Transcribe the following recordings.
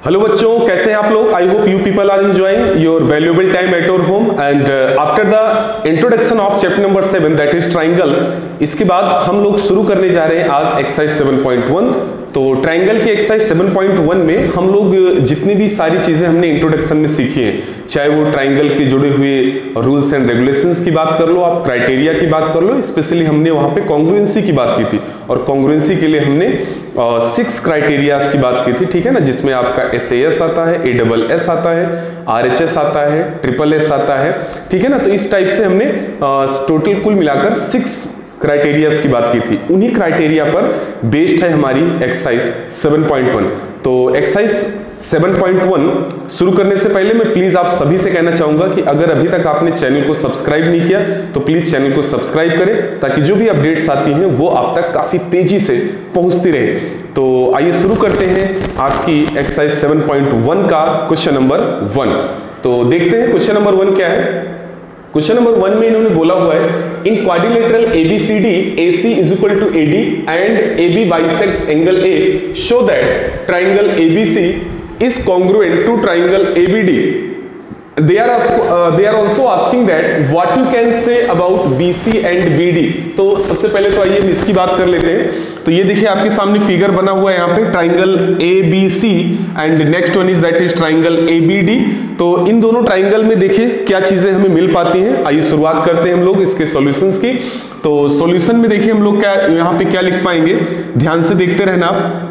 Hello बच्चों, कैसे हैं आप लोग? I hope you people are enjoying your valuable time at your home and after the introduction of chapter number 7 that is triangle, इसके बाद हम लोग शुरू करने जा रहे हैं आज एक्सरसाइज 7.1। तो ट्राइंगल की एक्सरसाइज 7.1 में हम लोग जितनी भी सारी चीजें हमने इंट्रोडक्शन में सीखी हैं, चाहे वो ट्राइंगल के जुड़े हुए रूल्स एंड रेगुलेशंस की बात कर लो, आप क्राइटेरिया की बात कर लो, स्पेशली हमने वहां पे कॉन्ग्रुएंसी की बात की थी और कॉन्ग्रुएंसी के लिए हमने 6 क्राइटेरियाज की बात की थी, ठीक है ना, जिसमें आपका SAS आता है, ASS आता है, RHS आता है, SSS आता है, ठीक है ना। तो इस टाइप से हमने टोटल कुल मिलाकर 6 क्राइटेरियाज की बात की थी। उन्हीं क्राइटेरिया पर बेस्ड है हमारी एक्सरसाइज 7.1। तो एक्सरसाइज 7.1 शुरू करने से पहले मैं प्लीज आप सभी से कहना चाहूंगा कि अगर अभी तक आपने चैनल को सब्सक्राइब नहीं किया तो प्लीज चैनल को सब्सक्राइब करें, ताकि जो भी अपडेट्स आती हैं वो आप तक काफी तेजी से पहुंचती रहे। तो आइए शुरू करते हैं आज की एक्सरसाइज 7.1 का क्वेश्चन नंबर 1। तो देखते हैं क्वेश्चन नंबर 1 क्या है। क्वेश्चन नंबर 1 में इन्होंने बोला हुआ है, in quadrilateral ABCD AC is equal to AD and AB bisects angle A, show that triangle ABC is congruent to triangle ABD. They are also asking that what you can say about BC and BD। तो सबसे पहले तो आइए इसकी बात कर लेते हैं। तो ये देखिए आपके सामने फिगर बना हुआ है यहाँ पे, triangle ABC and next one is that is triangle ABD। तो इन दोनों ट्राइंगल में देखिए क्या चीजें हमें मिल पाती हैं। आइए शुरुआत करते हैं हम लोग इसके सॉल्यूशंस की। तो सॉल्यूशन में देखिए हम लोग क्या यहाँ पे क्या लिख पाएंगे, ध्यान से देखते रहना आप।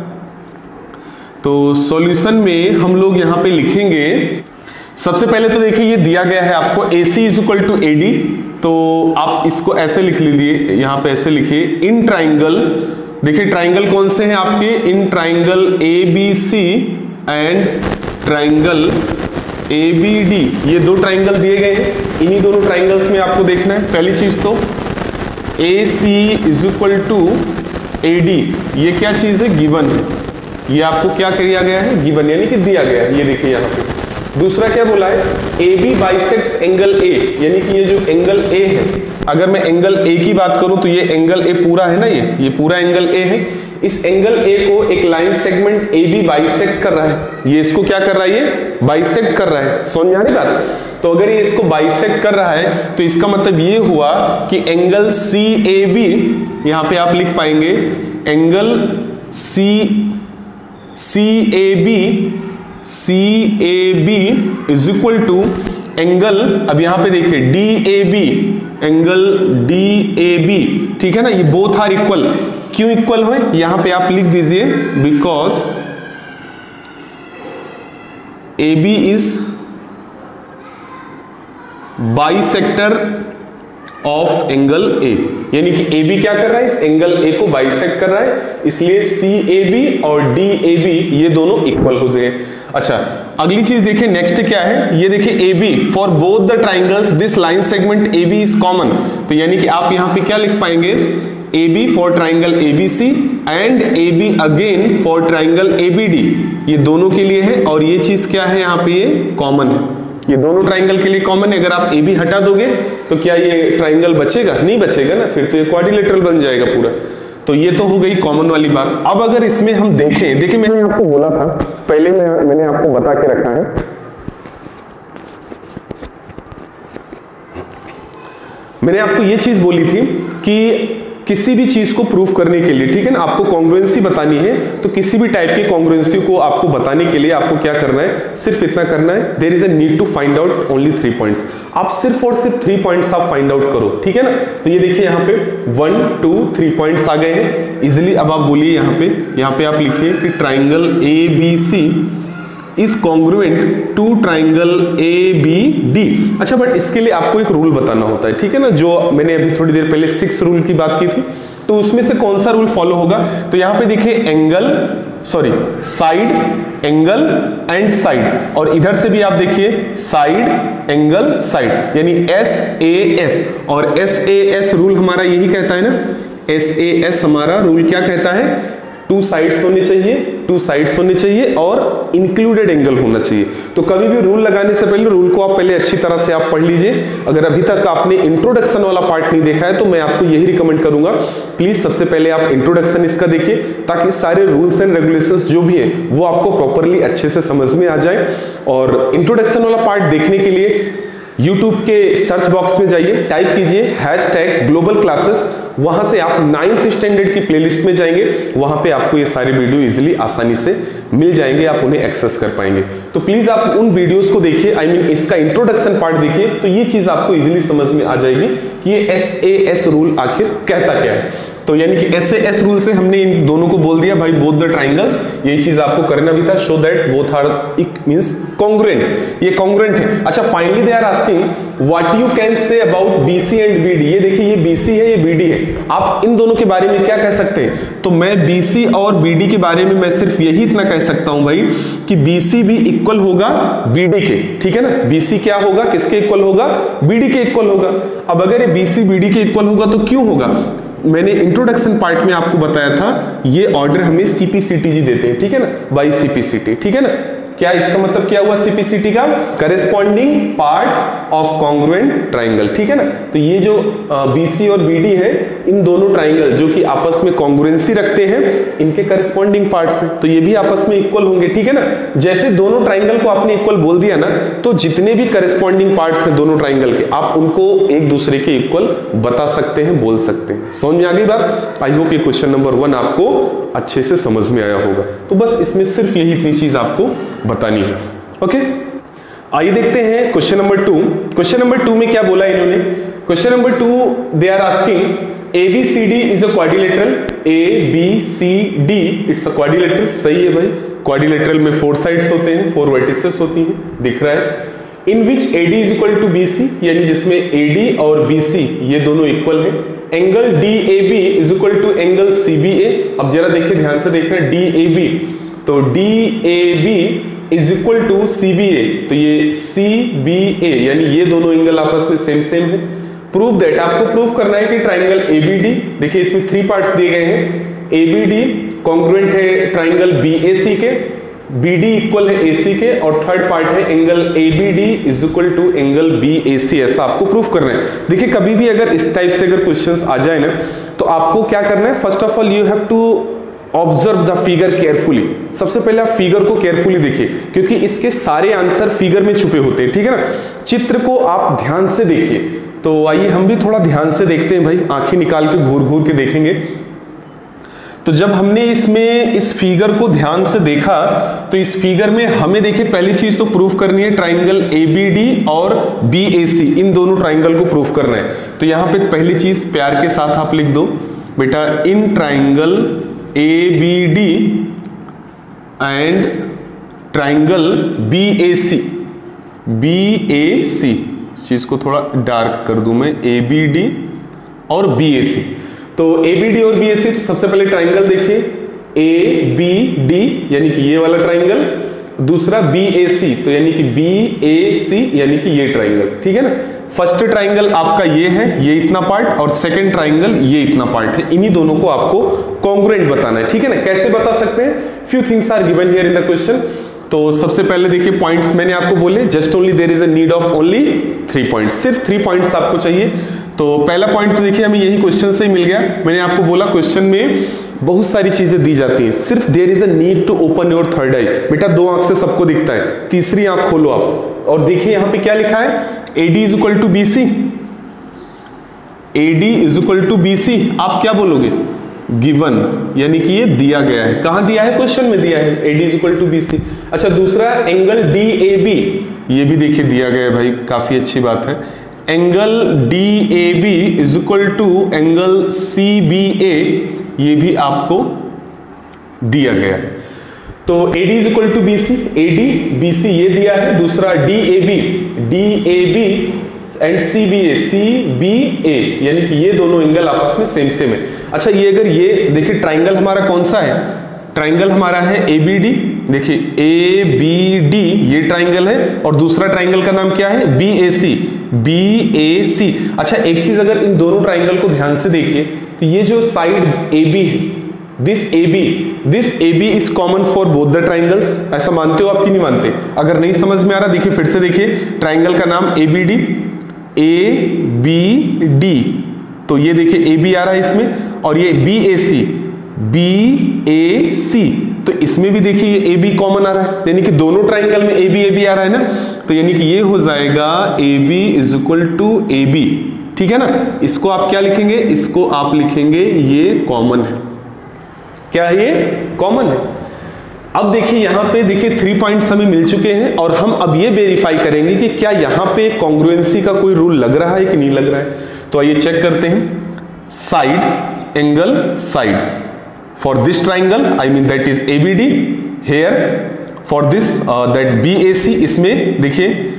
तो सॉल्यूशन में हम लोग यहाँ पे लिखेंगे, सबसे पहले तो देखिए ये दिया गया है आपको AC is equal to AD, तो आप इसको ऐसे लिख लीजिए, यहाँ पे ऐसे लिखिए इन ट्राइंगल, देखिए ट्राइंगल कौन से हैं आपके, in triangle ABC and triangle ABD, ये 2 ट्राइंगल दिए गए हैं। इन्हीं दोनों ट्राइंगल्स में आपको देखना है पहली चीज तो AC is equal to AD, ये क्या चीज है, गिवन है, ये आपको क्या किया गया है, गिवन यानी कि दिया गया है, ये देखिए यहाँ पे। दूसरा क्या बोला है, AB बाइसेक्ट्स एंगल A, यानी कि ये जो एंगल A है, अगर मैं एंगल A की बात करूं तो ये एंगल A पूरा है ना, ये पूरा एंगल A है। इस एंगल A को एक लाइन सेगमेंट AB बाइसेक्ट कर रहा है, ये इसको क्या कर रहा है, ये बाइसेक्ट कर रहा है। समझ में आ रही बात? तो अगर ये इसको बाइसेक्ट कर रहा है तो इसका मतलब ये हुआ कि एंगल CAB, यहां पे आप लिख पाएंगे angle CAB is equal to angle, अब यहां पे देखिए DAB, एंगल DAB, ठीक है ना, ये बोथ आर इक्वल। क्यों इक्वल है, यहां पे आप लिख दीजिए because AB is bisector of angle A, यानी कि AB क्या कर रहा है, इस एंगल A को बाइसेक्ट कर रहा है, इसलिए CAB और DAB ये दोनों इक्वल हो जाए। अच्छा, अगली चीज देखिए नेक्स्ट क्या है, ये देखिए AB for both the triangles this line segment AB is common, तो यानी कि आप यहां पे क्या लिख पाएंगे, AB for triangle ABC and AB again for triangle ABD, ये दोनों के लिए है और ये चीज क्या है यहाँ पे, ये कॉमन है, ये दोनों ट्राइंगल के लिए कॉमन है। अगर आप AB हटा दोगे तो क्या ये ट्राइंगल बचेगा, नहीं बचेगा ना, फिर तो ये क्वाड्रिलेटरल बन जाएगा पूरा। तो ये तो हो गई कॉमन वाली बात। अब अगर इसमें हम देखें, देखिए मैंने आपको बोला था पहले, मैंने आपको बता के रखा है, मैंने आपको ये चीज बोली थी कि किसी भी चीज को प्रूफ करने के लिए, ठीक है ना, आपको कॉन्ग्रुएंसी बतानी है, तो किसी भी टाइप की कॉन्ग्रुएंसी को आपको बताने के लिए आपको क्या करना है, सिर्फ इतना करना है, there is a need to find out only 3 points. आप सिर्फ और सिर्फ 3 पॉइंट्स आप फाइंड आउट करो, ठीक है ना। तो ये देखिए यहाँ पे 1 2 3 पॉइंट्स आ गए हैं इजिली। अब आप बोलिए यहाँ पे आप लिखिए कि triangle ABC is congruent to triangle ABD। अच्छा, बट इसके लिए आपको एक रूल बताना होता है, ठीक है ना, जो मैंने अभी थोड़ी देर पहले 6 रूल की बात की थी, तो उसमें से कौन सा रूल फॉलो होगा। तो यहाँ पे देखिए साइड, एंगल एंड साइड, और इधर से भी आप देखिए साइड, एंगल, साइड, यानी SAS, और SAS रूल हमारा यही कहता है ना, SAS हमारा रूल क्या कहता है, टू साइड्स होने चाहिए, टू साइड्स होने चाहिए और इंक्लूडेड एंगल होना चाहिए। तो कभी भी रूल लगाने से पहले रूल को आप पहले अच्छी तरह से आप पढ़ लीजिए। अगर अभी तक आपने इंट्रोडक्शन वाला पार्ट नहीं देखा है तो मैं आपको यही रिकमेंड करूंगा, प्लीज सबसे पहले आप इंट्रोडक्शन इसका देखिए, ताकि सारे रूल्स एंड रेगुलेशंस जो भी है वो आपको प्रॉपरली अच्छे से समझ में आ जाए। और इंट्रोडक्शन वाला पार्ट देखने के लिए YouTube के सर्च बॉक्स में जाइए, टाइप कीजिए #ग्लोबल क्लासेस, वहां से आप 9th स्टैंडर्ड की प्लेलिस्ट में जाएंगे, वहां पे आपको ये सारे वीडियो इजीली आसानी से मिल जाएंगे, आप उन्हें एक्सेस कर पाएंगे। तो प्लीज आप उन वीडियोस को देखिए, आई मीन इसका इंट्रोडक्शन पार्ट देखिए, तो ये चीज आपको इजीली समझ में आ जाएगी कि ये SAS रूल आखिर कहता क्या है। तो यानी कि SAS रूल से हमने इन दोनों को बोल दिया भाई बोथ द ट्राइंगल्स, यही चीज आपको करना भी था, show that both are means congruent, ये कॉन्ग्रुएंट है। अच्छा, finally they are asking what you can say about BC and BD। ये देखिए, ये BC है, ये BD है, आप इन दोनों के बारे में क्या कह सकते हैं? तो मैं BC और BD के बारे में मैं सिर्फ यही इतना कह सकता हूं भाई कि BC भी इक्वल होगा BD के, ठीक है ना। BC क्या होगा, किसके इक्वल होगा? BD के इक्वल होगा। अब अगर ये BC BD के इक्वल होगा तो क्यों होगा? मैंने इंट्रोडक्शन पार्ट में आपको बताया था, ये ऑर्डर हमें CPCT जी देते हैं, ठीक है ना, बाय CPCT, ठीक है ना। क्या इसका मतलब क्या हुआ CPCT का? Corresponding parts of congruent triangle, ठीक है ना। तो ये जो BC और BD है, इन दोनों ट्राइंगल जो कि आपस में कॉन्ग्रुएंसी रखते हैं, इनके करेस्पॉन्डिंग पार्ट्स हैं, तो ये भी आपस में इक्वल होंगे, ठीक है ना। जैसे दोनों ट्राइंगल को आपने इक्वल बोल दिया ना, तो जितने भी करेस्पॉन्डिंग पार्ट्स हैं दोनों ट्राइंगल के, आप उनको एक दूसरे के इक्वल बता सकते हैं, बोल सकते हैं। समझ में आ गई बात? आई होप ये क्वेश्चन नंबर 1 आपको अच्छे से समझ में आया होगा। तो बस इसमें सिर्फ यही इतनी चीज आपको बतानी है। ओके, आइए देखते हैं क्वेश्चन नंबर 2। क्वेश्चन नंबर 2 में क्या बोला इन्होंने? Question number 2 they are asking ABCD is a quadrilateral. ABCD it's a quadrilateral. सही है भाई, क्वाड्रिलेटरल में 4 साइड्स होते हैं, 4 वर्टिसेस होती हैं, दिख रहा है। In which AD is equal to BC, यानी जिसमें AD और BC ये दोनों इक्वल है। Angle DAB is equal to angle CBA। अब जरा देखिए, ध्यान से देखना, DAB, तो DAB is equal to CBA, तो ये CBA यानी ये दोनों एंगल आपस में सेम सेम है। प्रूव दैट, आपको प्रूव करना है कि ट्राइंगल ABD, देखिए इसमें 3 पार्ट्स दिए गए हैं। ABD कॉन्ग्रुएंट है ट्राइंगल BAC के, BD इक्वल है AC के, और थर्ड पार्ट है angle ABD is equal to angle BAC। ऐसा आपको प्रूफ करना है। देखिए कभी भी अगर इस टाइप से अगर क्वेश्चंस आ जाए ना, तो आपको क्या करना है, first of all you have to observe the figure carefully. सबसे पहले आप फिगर को केयरफुली देखिए, क्योंकि इसके सारे आंसर फिगर में छुपे होते हैं, ठीक है ना। चित्र को आप ध्यान से देखिए। तो आइए हम भी थोड़ा ध्यान से देखते हैं भाई, आंखें निकाल के घूर घूर के देखेंगे। तो जब हमने इसमें इस फिगर को ध्यान से देखा, तो इस फिगर में हमें देखिए पहली चीज तो प्रूफ करनी है, ट्राइंगल ABD और BAC इन दोनों ट्राइंगल को प्रूफ करना है। तो यहां पे पहली चीज प्यार के साथ आप लिख दो बेटा, in triangle ABD and triangle BAC। इस चीज को थोड़ा डार्क कर दूं मैं, ABD और BAC। तो ABD और BAC, तो सबसे पहले ट्राइंगल देखिए ABD यानी कि ये वाला ट्राइंगल, दूसरा BAC तो यानी कि BAC यानी कि ये ट्राइंगल, ठीक है ना। फर्स्ट ट्राइंगल आपका ये है, ये इतना पार्ट, और सेकंड ट्राइंगल ये इतना पार्ट है। इन्हीं दोनों को आपको कॉन्ग्रुएंट बताना है, ठीक है ना। कैसे बता सकते हैं? Few things are given here in the question. तो सबसे पहले देखिए पॉइंट्स मैंने आपको बोले, just only there is a need of only 3 points, सिर्फ 3 पॉइंट्स आपको चाहिए। तो पहला पॉइंट तो देखिए हमें यही क्वेश्चन से ही मिल गया। मैंने आपको बोला क्वेश्चन में बहुत सारी चीजें दी जाती हैं, सिर्फ there is a need to open your third eye. बेटा 2 आंख से सबको दिखता है, तीसरी आंख खोलो आप और देखिए यहां पे क्या लिखा है, AD is equal to BC। AD is equal to BC, आप क्या बोलोगे? गिवन, यानी कि ये दिया गया है। कहां दिया है? क्वेश्चन में दिया है, AD is equal to BC। अच्छा, दूसरा एंगल DAB, ये भी देखिए दिया गया है भाई, काफी अच्छी बात है। Angle DAB is equal to angle CBA, ये भी आपको दिया गया है। तो AD is equal to BC, AD BC ये दिया है। दूसरा DAB एंड CBA यानी कि ये दोनों एंगल आपस में सेम सेम है। अच्छा, ये अगर ये देखिए ट्राइंगल हमारा कौन सा है? ट्राइंगल हमारा है ABD, देखिए ABD ये ट्राइंगल है, और दूसरा ट्राइंगल का नाम क्या है? BAC। अच्छा, एक चीज अगर इन दोनों ट्राइंगल को ध्यान से देखिए, तो ये जो साइड AB है, this A B is common for both the triangles. ऐसा मानते हो आप कि नहीं मानते? अगर नहीं समझ में आ रहा देखिए फिर से देखिए, ट्राइंगल का नाम ABD, ABD, तो ये देखिए AB आ रहा है इसमें, और ये BAC, तो इसमें भी देखिए ये AB कॉमन आ रहा है, यानी कि दोनों ट्राइंगल में AB आ रहा है ना, तो यानी कि ये हो जाएगा AB is equal to AB, ठीक है ना। इसको आप क्या लिखेंगे? इसको आप लिखेंगे ये कॉमन है। क्या है? ये कॉमन है। अब देखिए यहां पे देखिए 3 पॉइंट्स हमें मिल चुके हैं, और हम अब ये वेरीफाई करेंगे कि क्या यहां पे कॉन्ग्रुएंसी का कोई रूल लग रहा है कि नहीं लग रहा है। तो आइए चेक करते हैं। Side angle side for this triangle, I mean that is ABD, here for this that BAC, इसमें देखिए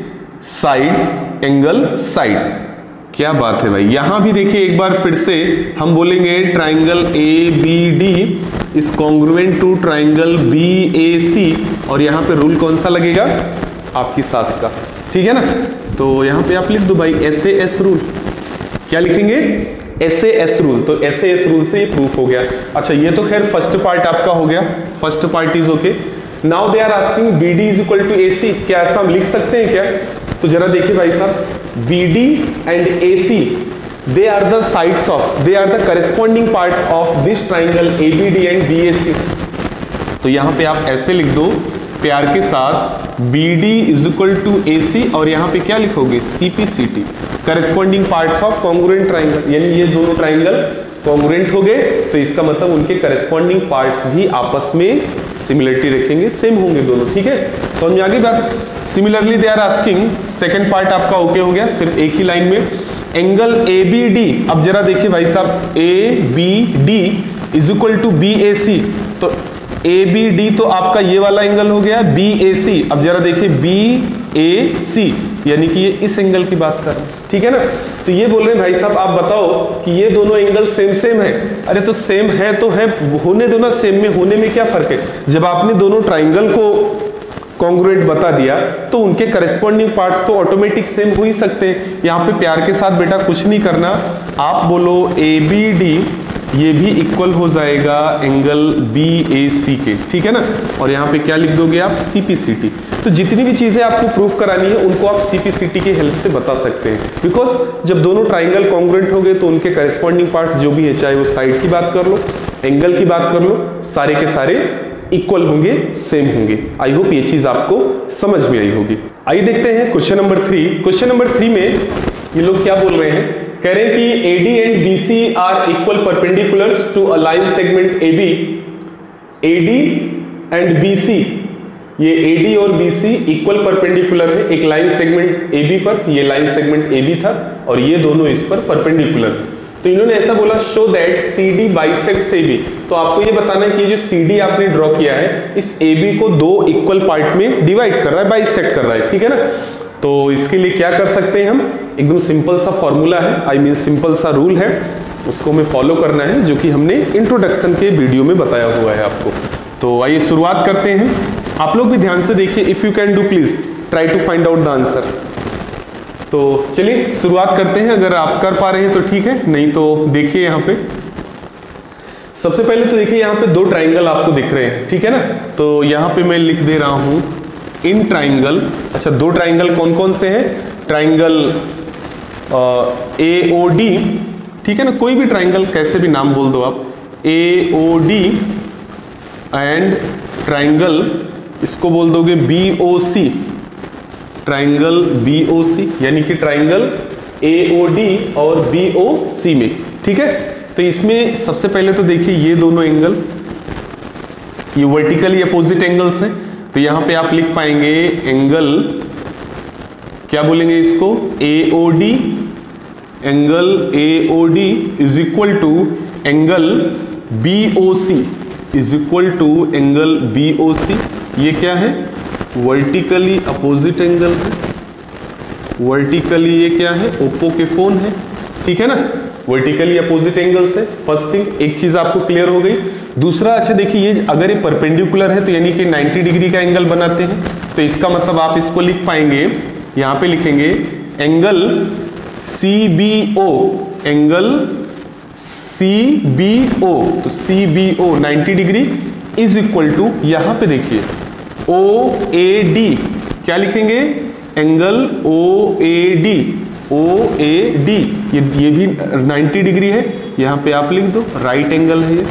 साइड एंगल साइड। क्या बात है भाई, यहां भी देखिए एक बार फिर से हम बोलेंगे triangle ABD is congruent to triangle BAC, और यहां पे रूल कौन सा लगेगा? आपकी सास का, ठीक है ना। तो यहां पे आप लिख दो भाई SAS रूल। क्या लिखेंगे? SAS rule. तो SAS रूल से ये प्रूफ हो गया। अच्छा, ये तो खैर फर्स्ट पार्ट आपका हो गया, first part is okay. Now they are asking BD is equal to AC, क्या ऐसा हम लिख सकते हैं क्या? तो जरा देखिए भाई साहब, BD and AC, they are the sides of, they are the corresponding parts of this triangle ABD and BAC। तो यहां पे आप ऐसे लिख दो प्यार के साथ, BD is equal to AC, और यहां पे क्या लिखोगे? CPCT, corresponding parts of congruent triangle, यानी ये दोनों ट्राइंगल कॉन्ग्रुएंट हो गए, तो इसका मतलब उनके करस्पॉन्डिंग पार्ट्स भी आपस में सिमिलरिटी रखेंगे, सेम होंगे दोनों, ठीक है। समझ में आ गई बात? Similarly they are asking, second part आपका ओके हो गया, सिर्फ एक ही लाइन में, एंगल ABD। अब जरा देखिए भाई साहब, ABD is equal to BAC, तो ABD तो आपका ये वाला एंगल हो गया, BAC। अब जरा देखिए BAC, यानी कि ये इस एंगल की बात कर रहे हैं, ठीक है ना। तो ये बोल रहे हैं भाई साहब आप बताओ कि ये दोनों एंगल सेम है। अरे तो सेम है तो है, होने दो ना, सेम में होने में क्या फर्क है? जब आपने दोनों ट्राइंगल को कॉन्ग्रुएंट बता दिया तो उनके करस्पॉन्डिंग पार्ट्स तो ऑटोमेटिक सेम हो ही सकते हैं। यहां पे प्यार के साथ बेटा कुछ नहीं करना, आप बोलो ABD ये भी इक्वल हो जाएगा एंगल BAC के, ठीक है ना। और यहाँ पे क्या लिख दोगे आप? CPCT। तो जितनी भी चीजें आपको प्रूफ करानी है उनको आप CPCT की हेल्प से बता सकते हैं, बिकॉज जब दोनों ट्राइंगल कॉन्ग्रुएंट हो गए तो उनके करस्पॉन्डिंग पार्ट जो भी है, चाहे वो साइड की बात कर लो, एंगल की बात कर लो, सारे के सारे इक्वल होंगे, सेम होंगे। आई होप ये चीज आपको समझ में आई होगी। आइए देखते हैं क्वेश्चन नंबर 3। क्वेश्चन नंबर 3 में ये लोग क्या बोल रहे हैं? कह रहे हैं कि AD and BC are equal perpendiculars to a line segment AB। AD and BC, ये AD और BC इक्वल परपेंडिकुलर है एक लाइन सेगमेंट AB पर, ये लाइन सेगमेंट AB था और ये दोनों इस पर परपेंडिकुलर। तो इन्होंने ऐसा बोला show that CD bisects AB। तो आपको ये बताना है कि ये जो CD आपने ड्रॉ किया है इस AB को दो इक्वल पार्ट में डिवाइड कर रहा है, बाइसेक्ट कर रहा है, ठीक है ना। तो इसके लिए क्या कर सकते हैं हम? एकदम सिंपल सा फॉर्मूला है, आई मीन सिंपल सा रूल है, उसको हमें फॉलो करना है, जो कि हमने इंट्रोडक्शन के वीडियो में बताया हुआ है आपको। तो आइए शुरुआत करते हैं। आप लोग भी ध्यान से देखिए, if you can do please try to find out the answer. तो चलिए शुरुआत करते हैं, अगर आप कर पा रहे हैं तो ठीक है, नहीं तो देखिए यहाँ पे सबसे पहले तो देखिए यहाँ पे दो ट्राइंगल आपको दिख रहे हैं, ठीक है ना। तो यहाँ पे मैं लिख दे रहा हूं इन ट्राइंगल। अच्छा, दो ट्राइंगल कौन कौन से हैं? ट्राइंगल AOD, ठीक है ना, कोई भी ट्राइंगल कैसे भी नाम बोल दो आप, AOD एंड ट्राइंगल इसको बोल दोगे BOC, ट्राइंगल BOC, यानी कि ट्राइंगल AOD और BOC में, ठीक है। तो इसमें सबसे पहले तो देखिए ये दोनों एंगल ये वर्टिकली अपोजिट एंगल्स हैं, तो यहां पे आप लिख पाएंगे एंगल, क्या बोलेंगे इसको, AOD, angle AOD is equal to angle BOC is equal to angle BOC। ये क्या है? वर्टिकली अपोजिट एंगल है, वर्टिकली ये क्या है? ओपोकेफोन है, ठीक है ना। वर्टिकली अपोजिट एंगल्स है, फर्स्ट थिंग, एक चीज आपको क्लियर हो गई। दूसरा, अच्छा देखिए ये अगर ये परपेंडिकुलर है तो यानी कि 90 डिग्री का एंगल बनाते हैं, तो इसका मतलब आप इसको लिख पाएंगे, यहां पे लिखेंगे एंगल CBO, एंगल CBO, तो CBO 90 degree is equal to, यहां पे देखिए OAD, क्या लिखेंगे, एंगल OAD, ये भी 90 डिग्री है, यहां पे आप लिख दो राइट एंगल है ये,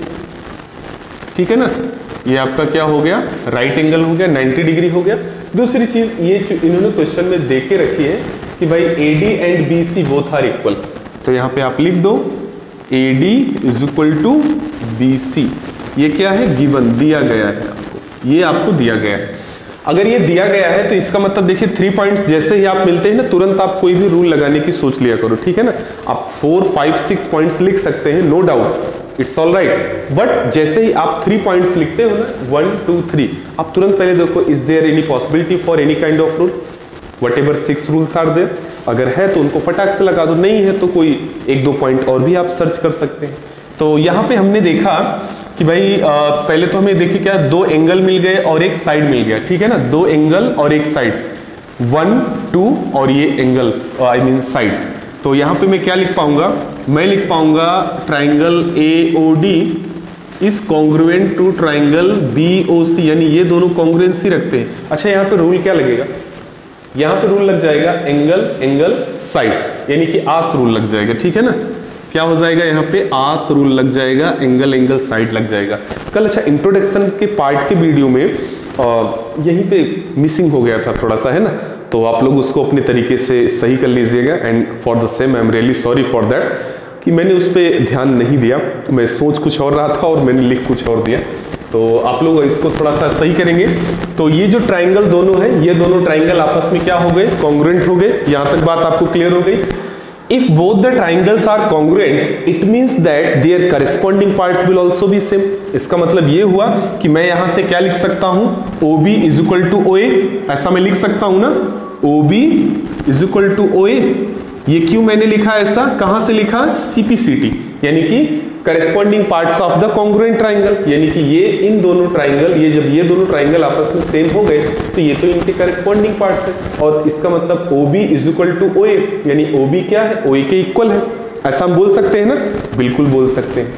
ठीक है ना, ये आपका क्या हो गया, राइट एंगल हो गया, 90 डिग्री हो गया। दूसरी चीज ये इन्होंने क्वेश्चन में दे के रखी है कि भाई AD and BC both are equal, तो यहां पे आप लिख दो AD is equal to BC, ये क्या है, गिवन, दिया गया है आपको, ये आपको दिया गया है। अगर ये दिया गया है तो इसका मतलब देखिए 3 पॉइंट्स जैसे ही आप मिलते हैं ना, तुरंत आप कोई भी रूल लगाने की सोच लिया करो, ठीक है ना। आप 4, 5, 6 पॉइंट्स लिख सकते हैं, no doubt, it's all right, but जैसे ही आप 3 पॉइंट्स लिखते हो ना, 1, 2, 3, आप तुरंत पहले देखो is there any possibility for any kind of rule, whatever 6 rules are there, अगर है तो उनको फटाक से लगा दो, नहीं है तो कोई 1-2 पॉइंट और भी आप सर्च कर सकते हैं। तो यहाँ पे हमने देखा कि भाई पहले तो हमें देखिए क्या, 2 एंगल मिल गए और एक साइड मिल गया, ठीक है ना, 2 एंगल और एक साइड, 1, 2 और ये एंगल आई मीन साइड। तो यहाँ पे मैं क्या लिख पाऊंगा, मैं लिख पाऊंगा triangle AOD is congruent to triangle BOC, यानी ये दोनों कॉन्ग्रुएंसी रखते हैं। अच्छा, यहाँ पे रूल क्या लगेगा, यहाँ पे रूल लग जाएगा एंगल एंगल साइड, यानी कि आस रूल लग जाएगा, ठीक है ना, क्या हो जाएगा यहाँ पे, आस रूल लग जाएगा, एंगल एंगल साइड लग जाएगा। कल अच्छा इंट्रोडक्शन के पार्ट के वीडियो में यहीं पे मिसिंग हो गया था थोड़ा सा, है ना, तो आप लोग उसको अपने तरीके से सही कर लीजिएगा, and for the same I am really sorry for that कि मैंने उस पर ध्यान नहीं दिया, मैं सोच कुछ और रहा था और मैंने लिख कुछ और दिया, तो आप लोग इसको थोड़ा सा सही करेंगे। तो ये जो ट्राइंगल दोनों है, ये दोनों ट्राइंगल आपस में क्या हो गए, कॉन्ग्रुएंट हो गए, यहां तक बात आपको क्लियर हो गई। If both the triangles are congruent, it means that their corresponding parts will also be same. इसका मतलब ये हुआ कि मैं यहां से क्या लिख सकता हूं, OB is equal to OA, ऐसा मैं लिख सकता हूं ना, OB is equal to OA। ये क्यों मैंने लिखा ऐसा, कहां से लिखा, CPCT, यानी कि corresponding parts of the congruent triangle, यानी कि ये इन दोनों ट्राइंगल, ये जब ये दोनों ट्राइंगल आपस में सेम हो गए तो ये तो इनके करेस्पॉन्डिंग पार्ट्स है, और इसका मतलब OB is equal to OA, यानी OB क्या है, OA के इक्वल है, ऐसा हम बोल सकते हैं ना, बिल्कुल बोल सकते हैं।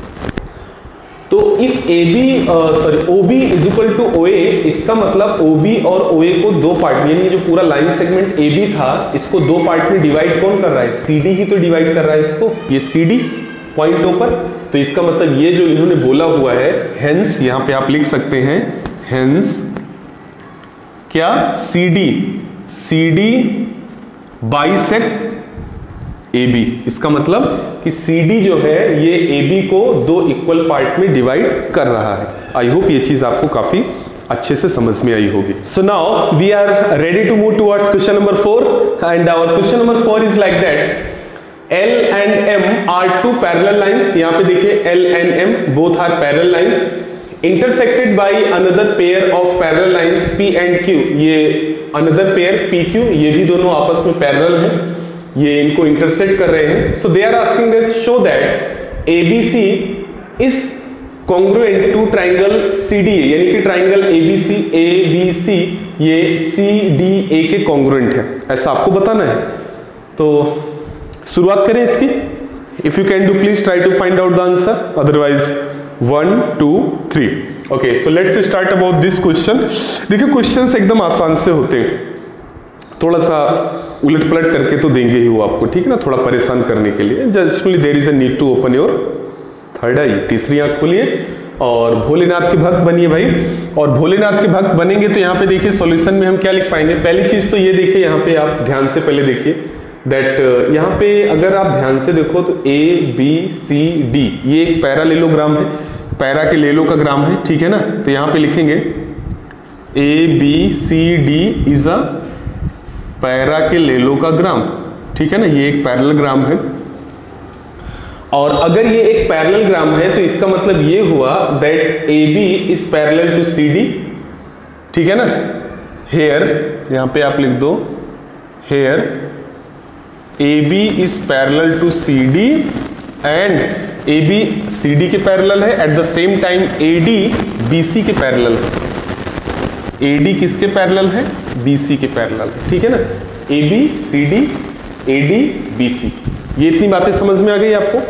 तो if OB is equal to OA, इसका मतलब OB और OA को 2 पार्ट में, यानी जो पूरा लाइन सेगमेंट AB था, इसको 2 पार्ट में डिवाइड कौन कर रहा है, CD ही तो डिवाइड कर रहा है इसको, ये CD पॉइंटों पर। तो इसका मतलब ये जो इन्होंने बोला हुआ है, हेंस यहां पे आप लिख सकते हैं, हेंस क्या, CD बाइसेक्ट AB, इसका मतलब कि CD जो है ये AB को 2 इक्वल पार्ट में डिवाइड कर रहा है। आई होप ये चीज आपको काफी अच्छे से समझ में आई होगी। So now we are ready to move towards question number 4, and our question number 4 is like that, L and M are 2 parallel lines, यहाँ पे देखिए L and M both are parallel lines intersected by another pair of parallel lines P and Q, ये another pair PQ, ये भी दोनों आपस में parallel हैं, ये इनको intersect कर रहे हैं। So they are asking that show that ABC is congruent to triangle CDA, यानी कि triangle ABC ये CDA के congruent है, ऐसा आपको बताना है। तो शुरुआत करें इसकी, if you can do please try to find out the answer, otherwise 1, 2, 3। Okay, so let's start about this question. देखिए क्वेश्चंस एकदम आसान से होते हैं, थोड़ा सा उलट पलट करके तो देंगे ही वो आपको, ठीक है ना, थोड़ा परेशान करने के लिए। Justly there is a need to open your third eye, तीसरी आंख खोलिए और भोलेनाथ के भक्त बनिए भाई। और भोलेनाथ के भक्त बनेंगे तो यहाँ पे देखिए सॉल्यूशन में हम क्या लिख पाएंगे। पहली चीज तो ये देखिए, यहाँ पे आप ध्यान से पहले देखिए दैट यहाँ पे अगर आप ध्यान से देखो तो ABCD ये एक पैरालेलोग्राम है, पैरा के लेलो का ग्राम है, ठीक है ना। तो यहाँ पे लिखेंगे ABCD इज अ पैरा के लेलो का ग्राम, ठीक है ना, ये एक पैरेललोग्राम है। और अगर ये एक पैरेललोग्राम है तो इसका मतलब ये हुआ that AB is parallel to CD, ठीक है ना। हेयर यहां पे आप लिख दो, here AB is parallel to CD and AB CD के पैरेलल है, at the same time AD BC के पैरेलल है। AD किसके पैरेलल है, BC के पैरेलल, ठीक है ना। AB CD AD BC, ये इतनी बातें समझ में आ गई आपको।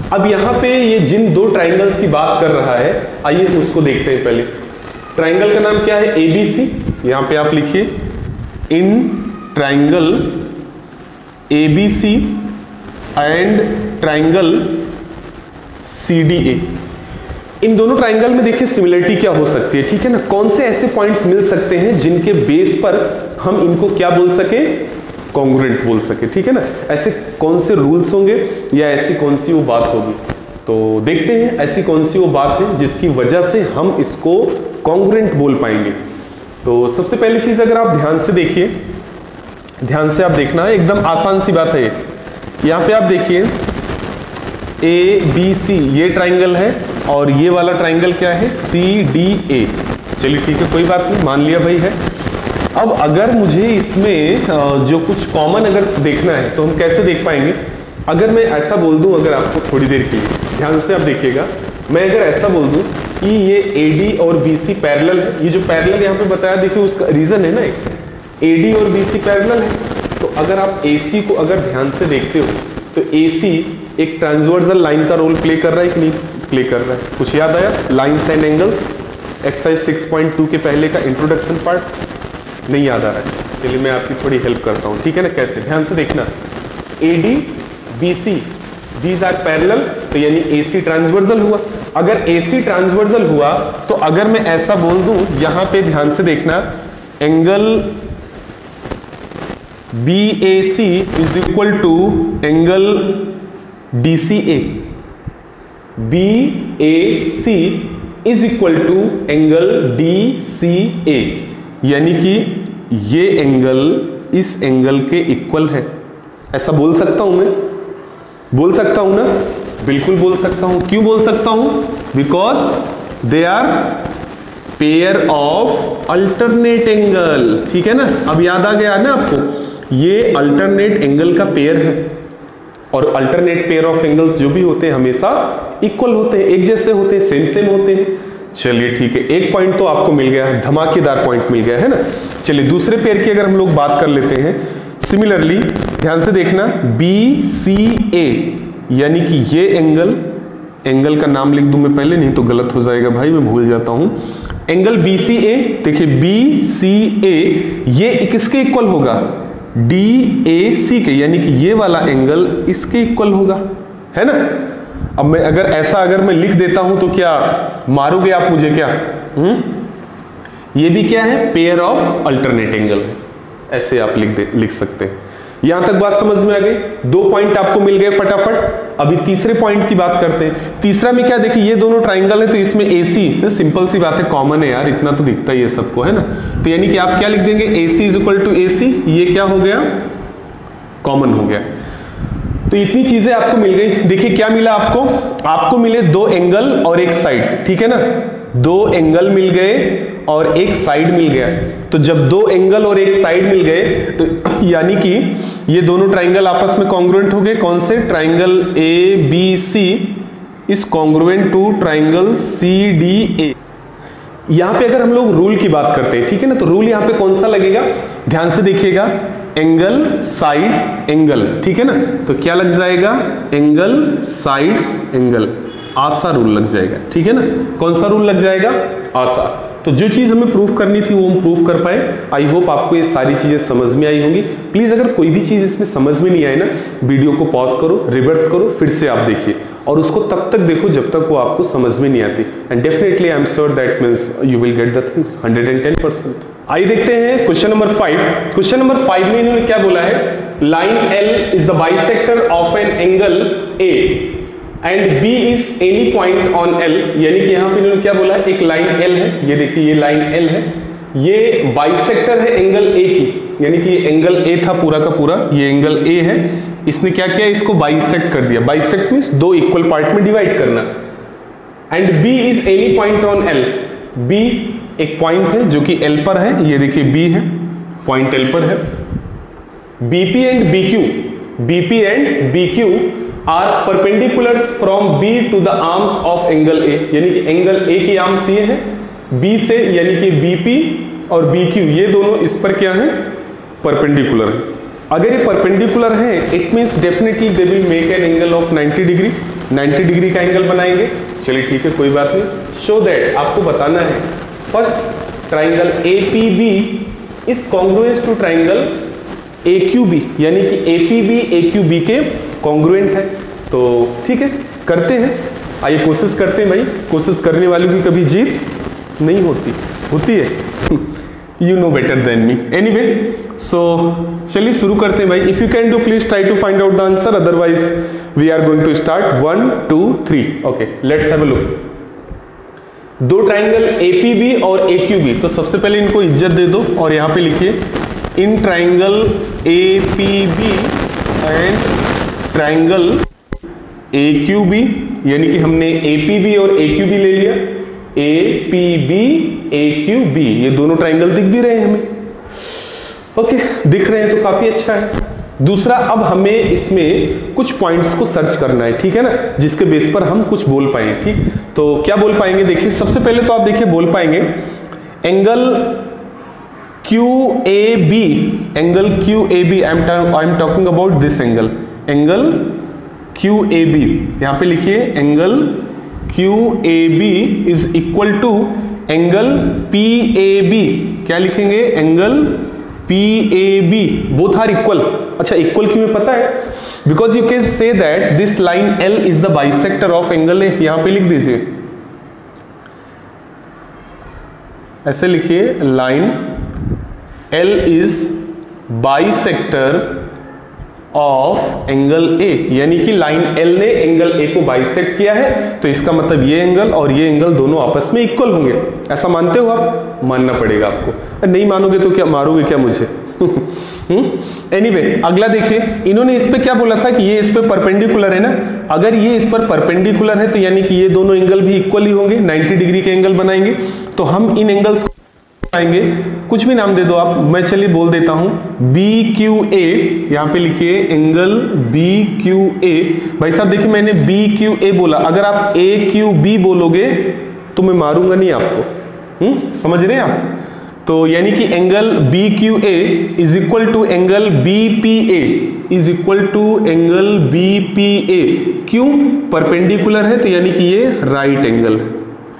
अब यहां पे ये जिन दो ट्राइंगल्स की बात कर रहा है, आइए उसको देखते हैं। पहले ट्राइंगल का नाम क्या है? एबीसी। यहां पे आप लिखिए in triangle ABC and triangle CDA. इन दोनों ट्राइंगल में देखिए सिमिलरिटी क्या हो सकती है, ठीक है ना। कौन से ऐसे पॉइंट्स मिल सकते हैं जिनके बेस पर हम इनको क्या बोल सके? कॉन्ग्रुएंट बोल सके, ठीक है ना। ऐसे कौन से रूल्स होंगे या ऐसी कौन सी वो बात होगी, तो देखते हैं ऐसी कौन सी वो बात है जिसकी वजह से हम इसको कॉन्ग्रुएंट बोल पाएंगे। तो सबसे पहली चीज अगर आप ध्यान से देखिए, ध्यान से आप देखना है, एकदम आसान सी बात है ये। यहां पे आप देखिए ए बी सी ये ट्राइंगल है और ये वाला ट्राइंगल क्या है? C D A. चलिए ठीक है, कोई बात नहीं, मान लिया भाई है। अब अगर मुझे इसमें जो कुछ कॉमन अगर देखना है तो हम कैसे देख पाएंगे? अगर मैं ऐसा बोल दूं, अगर आपको थोड़ी देर के लिए ध्यान से आप देखिएगा, मैं अगर ऐसा बोल दूं कि ये AD और BC पैरेलल है, ये जो पैरेलल यहाँ पे बताया देखिए उसका रीजन है ना, एक AD और BC पैरेलल है। तो अगर आप AC को अगर ध्यान से देखते हो तो AC एक ट्रांसवर्सल लाइन का रोल प्ले कर रहा है कि नहीं प्ले कर रहा है? कुछ याद आया? लाइन्स एंड एंगल्स, एक्सरसाइज 6.2 के पहले का इंट्रोडक्शन पार्ट नहीं याद आ रहा है? चलिए मैं आपकी थोड़ी हेल्प करता हूं, ठीक है ना। कैसे? ध्यान से देखना, AD BC these are parallel, तो यानी AC ट्रांसवर्सल हुआ। अगर AC ट्रांसवर्सल हुआ तो अगर मैं ऐसा बोल दूं, यहां पे ध्यान से देखना, angle BAC is equal to angle DCA, BAC is equal to angle DCA, यानी कि ये एंगल इस एंगल के इक्वल है। ऐसा बोल सकता हूं मैं? बोल सकता हूं ना? बिल्कुल बोल सकता हूं। क्यों बोल सकता हूं? Because they are pair of alternate angle, ठीक है ना। अब याद आ गया ना आपको, ये अल्टरनेट एंगल का पेयर है और अल्टरनेट पेयर ऑफ एंगल्स जो भी होते हैं हमेशा इक्वल होते हैं, एक जैसे होते हैं, सेम सेम होते हैं। चलिए ठीक है, एक पॉइंट तो आपको मिल गया, धमाकेदार पॉइंट मिल गया है ना। चलिए दूसरे पेयर की अगर हम लोग बात कर लेते हैं, सिमिलरली ध्यान से देखना, BCA, यानी कि ये एंगल का नाम लिख दूं मैं पहले, नहीं तो गलत हो जाएगा भाई, मैं भूल जाता हूं। एंगल BCA, देखिए BCA ये किसके इक्वल होगा? DAC के, यानी कि ये वाला एंगल इसके इक्वल होगा, है ना। अब मैं अगर मैं लिख देता हूं तो क्या मारोगे आप मुझे क्या? ये भी क्या है? पेयर ऑफ अल्टरनेट एंगल है, ऐसे आप लिख सकते हैं। यहां तक बात समझ में आ गई? दो पॉइंट आपको मिल गए फटाफट। अभी तीसरे पॉइंट की बात करते हैं। तीसरा में क्या, देखिए ये दोनों ट्राइंगल है तो इसमें AC, सिंपल सी बात है, कॉमन है यार, इतना तो दिखता ही है सबको, है ना। तो यानी कि आप क्या लिख देंगे? AC is equal to AC, ये क्या हो गया? कॉमन हो गया। तो इतनी चीजें आपको मिल गई। देखिए क्या मिला आपको? आपको मिले दो एंगल और एक साइड, ठीक है ना। दो एंगल मिल गए और एक साइड मिल गया। तो जब दो एंगल और एक साइड मिल गए तो यानी कि ये दोनों ट्राइंगल आपस में कॉन्ग्रुएंट हो गए। कौन से? Triangle ABC is congruent to triangle CDA। यहां पे अगर हम लोग रूल की बात करते हैं, ठीक है ना, तो रूल यहां पे कौन सा लगेगा? ध्यान से देखिएगा, एंगल साइड एंगल, ठीक है ना। तो क्या लग जाएगा? Angle side angle, ASA rule लग जाएगा, ठीक है ना। कौन सा रूल लग जाएगा? आसा। तो जो चीज हमें प्रूफ करनी थी वो हम प्रूफ कर पाए। आई होप आपको ये सारी चीजें समझ में आई होंगी। प्लीज अगर कोई भी चीज इसमें समझ में नहीं आए ना, वीडियो को पॉज करो, रिवर्स करो, फिर से आप देखिए और उसको तब तक देखो जब तक वो आपको समझ में नहीं आती। And definitely I am sure that means you will get the things 110%। आइए देखते हैं क्वेश्चन नंबर 5। क्वेश्चन नंबर 5 में इन्होंने क्या बोला है? Line L is the bisector of an angle A and B is any point on L, यानी कि यहां पे इन्होंने क्या बोला है? एक लाइन L है, ये देखिए ये लाइन L है, ये बाइसेक्टर है एंगल A की, यानी कि ये एंगल A था पूरा का पूरा, ये एंगल A है। इसने क्या किया? इसको बाइसेक्ट कर दिया। बाइसेक्ट मींस दो इक्वल पार्ट में डिवाइड करना। And B is any point on L, B एक पॉइंट है जो कि L पर है, ये देखिए B है, पॉइंट L पर है। BP and BQ are perpendiculars from B to the arms of angle A, यानी कि एंगल A की आर्म्स ये है, B से, यानी कि BP और BQ ये दोनों इस पर क्या है? परपेंडिकुलर है। अगर ये परपेंडिकुलर है it means definitely they will make an angle of 90 degree. 90 degree का एंगल बनाएंगे। चलिए ठीक है, कोई बात नहीं। शो दैट, आपको बताना है first triangle APB is congruent to triangle AQB, यानी कि APB AQB के कॉन्ग्रुएंट है। तो ठीक है, करते हैं, आइए कोशिश करते हैं भाई। कोशिश करने वालों की कभी जीत नहीं होती, होती है। You know better than me. Anyway, so चलिए शुरू करते हैं भाई। If you can do please try to find out the answer, otherwise we are going to start 1 2 3। Okay, let's have a look. दो ट्राइंगल APB और AQB, तो सबसे पहले इनको इज्जत दे दो और यहां पे लिखिए in triangle APB and triangle AQB, यानी कि हमने APB और AQB ले लिया। APB AQB, ये दोनों ट्राइंगल दिख भी रहे हैं हमें। ओके, दिख रहे हैं तो काफी अच्छा है। दूसरा, अब हमें इसमें कुछ पॉइंट्स को सर्च करना है, ठीक है ना, जिसके बेस पर हम कुछ बोल पाएंगे। ठीक, तो क्या बोल पाएंगे? देखिए, सबसे पहले तो आप देखिए बोल पाएंगे angle QAB, angle QAB, I am talking about this angle, angle QAB। यहां पे लिखिए angle QAB is equal to angle PAB। क्या लिखेंगे? Angle PAB, both are equal. अच्छा, इक्वल क्यों है पता है? Because you can say that this line L is the bisector of angle A। यहां पे लिख दीजिए, ऐसे लिखिए, line L is bisector of angle A, यानी कि लाइन L ने एंगल A को बाइसेक्ट किया है, तो इसका मतलब ये एंगल और ये एंगल दोनों आपस में इक्वल होंगे। ऐसा मानते हो आप? मानना पड़ेगा आपको, नहीं मानोगे तो क्या मारोगे क्या मुझे? एनीवे, अगला देखिए, इन्होंने इस पे क्या बोला था कि ये इस पे परपेंडिकुलर है ना। अगर ये इस पर परपेंडिकुलर है तो यानी कि ये दोनों एंगल भी इक्वल ही होंगे, 90 डिग्री के एंगल बनाएंगे। तो हम इन एंगल्स को आएंगे, कुछ भी नाम दे दो आप, मैं चलिए बोल देता हूं BQA। यहां पे लिखिए एंगल BQA। भाई साहब देखिए, मैंने BQA बोला, अगर आप AQB बोलोगे तो मैं मारूंगा नहीं आपको। समझ रहे हैं आप? तो यानी कि angle BQA is equal to angle BPA, is equal to angle BPA। क्यों? परपेंडिकुलर है, तो यानी कि ये राइट एंगल है।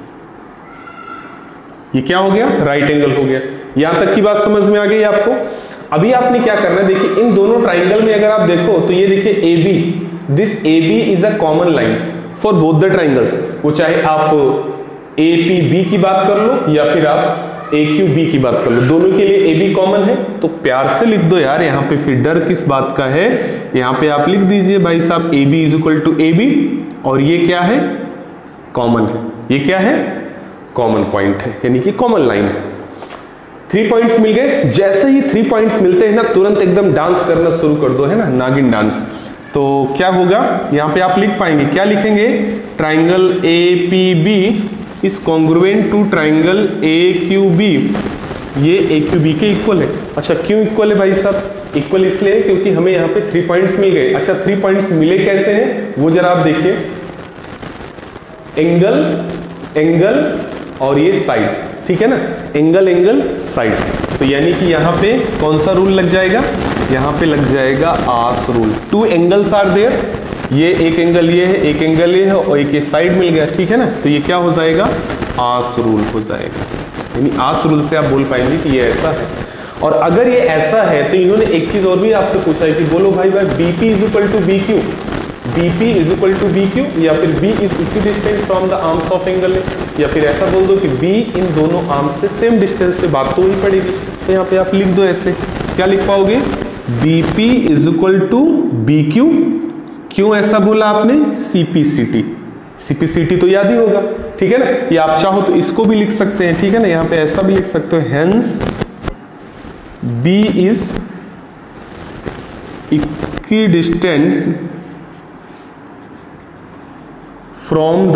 ये क्या हो गया? राइट एंगल हो गया। यहां तक की बात समझ में आ गई आपको? अभी आपने क्या करना है, देखिए इन दोनों ट्राइंगल में अगर आप देखो तो ये देखिए AB, this AB is a common line for both the triangles. वो चाहे आप APB की बात कर लो या फिर आप AQB की बात कर लो, दोनों के लिए AB कॉमन है। तो प्यार से लिख दो यार, यहां पे फिर डर किस बात का है? यहां पे आप लिख दीजिए भाई साहब AB is equal to AB, और ये क्या है? कॉमन है। ये क्या है? कॉमन पॉइंट है, यानी कि कॉमन लाइन है। 3 पॉइंट्स मिल गए। जैसे ही 3 पॉइंट्स मिलते हैं ना, तुरंत एकदम डांस करना शुरू कर दो, है ना, नागिन डांस। तो क्या होगा? यहां पे आप लिख पाएंगे, क्या लिखेंगे? Triangle APB is congruent to triangle AQB। ये AQB के इक्वल है। अच्छा, क्यों इक्वल है भाई साहब? इक्वल इसलिए क्योंकि हमें यहाँ पे 3 पॉइंट्स मिल गए। अच्छा, 3 पॉइंट्स मिले कैसे हैं वो जरा आप देखिए, एंगल एंगल और ये साइड, ठीक है ना, एंगल एंगल साइड। तो यानी कि यहां पे कौन सा रूल लग जाएगा? यहां पे लग जाएगा AAS rule. 2 angles are there, ये एक एंगल ये है, एक एंगल ये है और एक ये साइड मिल गया, ठीक है ना। तो ये क्या हो जाएगा? आस रूल हो जाएगा। यानी आस रूल से आप बोल पाएंगे कि ये ऐसा है। और अगर ये ऐसा है तो इन्होंने एक चीज और भी आपसे पूछा है कि बोलो भाई BP is equal to BQ, BP is equal to BQ, या फिर B is equidistant from the arms of angle, या फिर ऐसा बोल दो कि B इन दोनों आर्म्स से सेम डिस्टेंस पे, बात तो वही पड़ेगी। तो यहाँ पे आप लिख दो ऐसे, क्या लिख पाओगे? BP is equal to BQ। क्यों ऐसा बोला आपने? CPCT, CPCT तो याद ही होगा, ठीक है ना। या आप चाहो तो इसको भी लिख सकते हैं, ठीक है ना, यहाँ पे ऐसा भी लिख सकते हो, hence B is equidistant from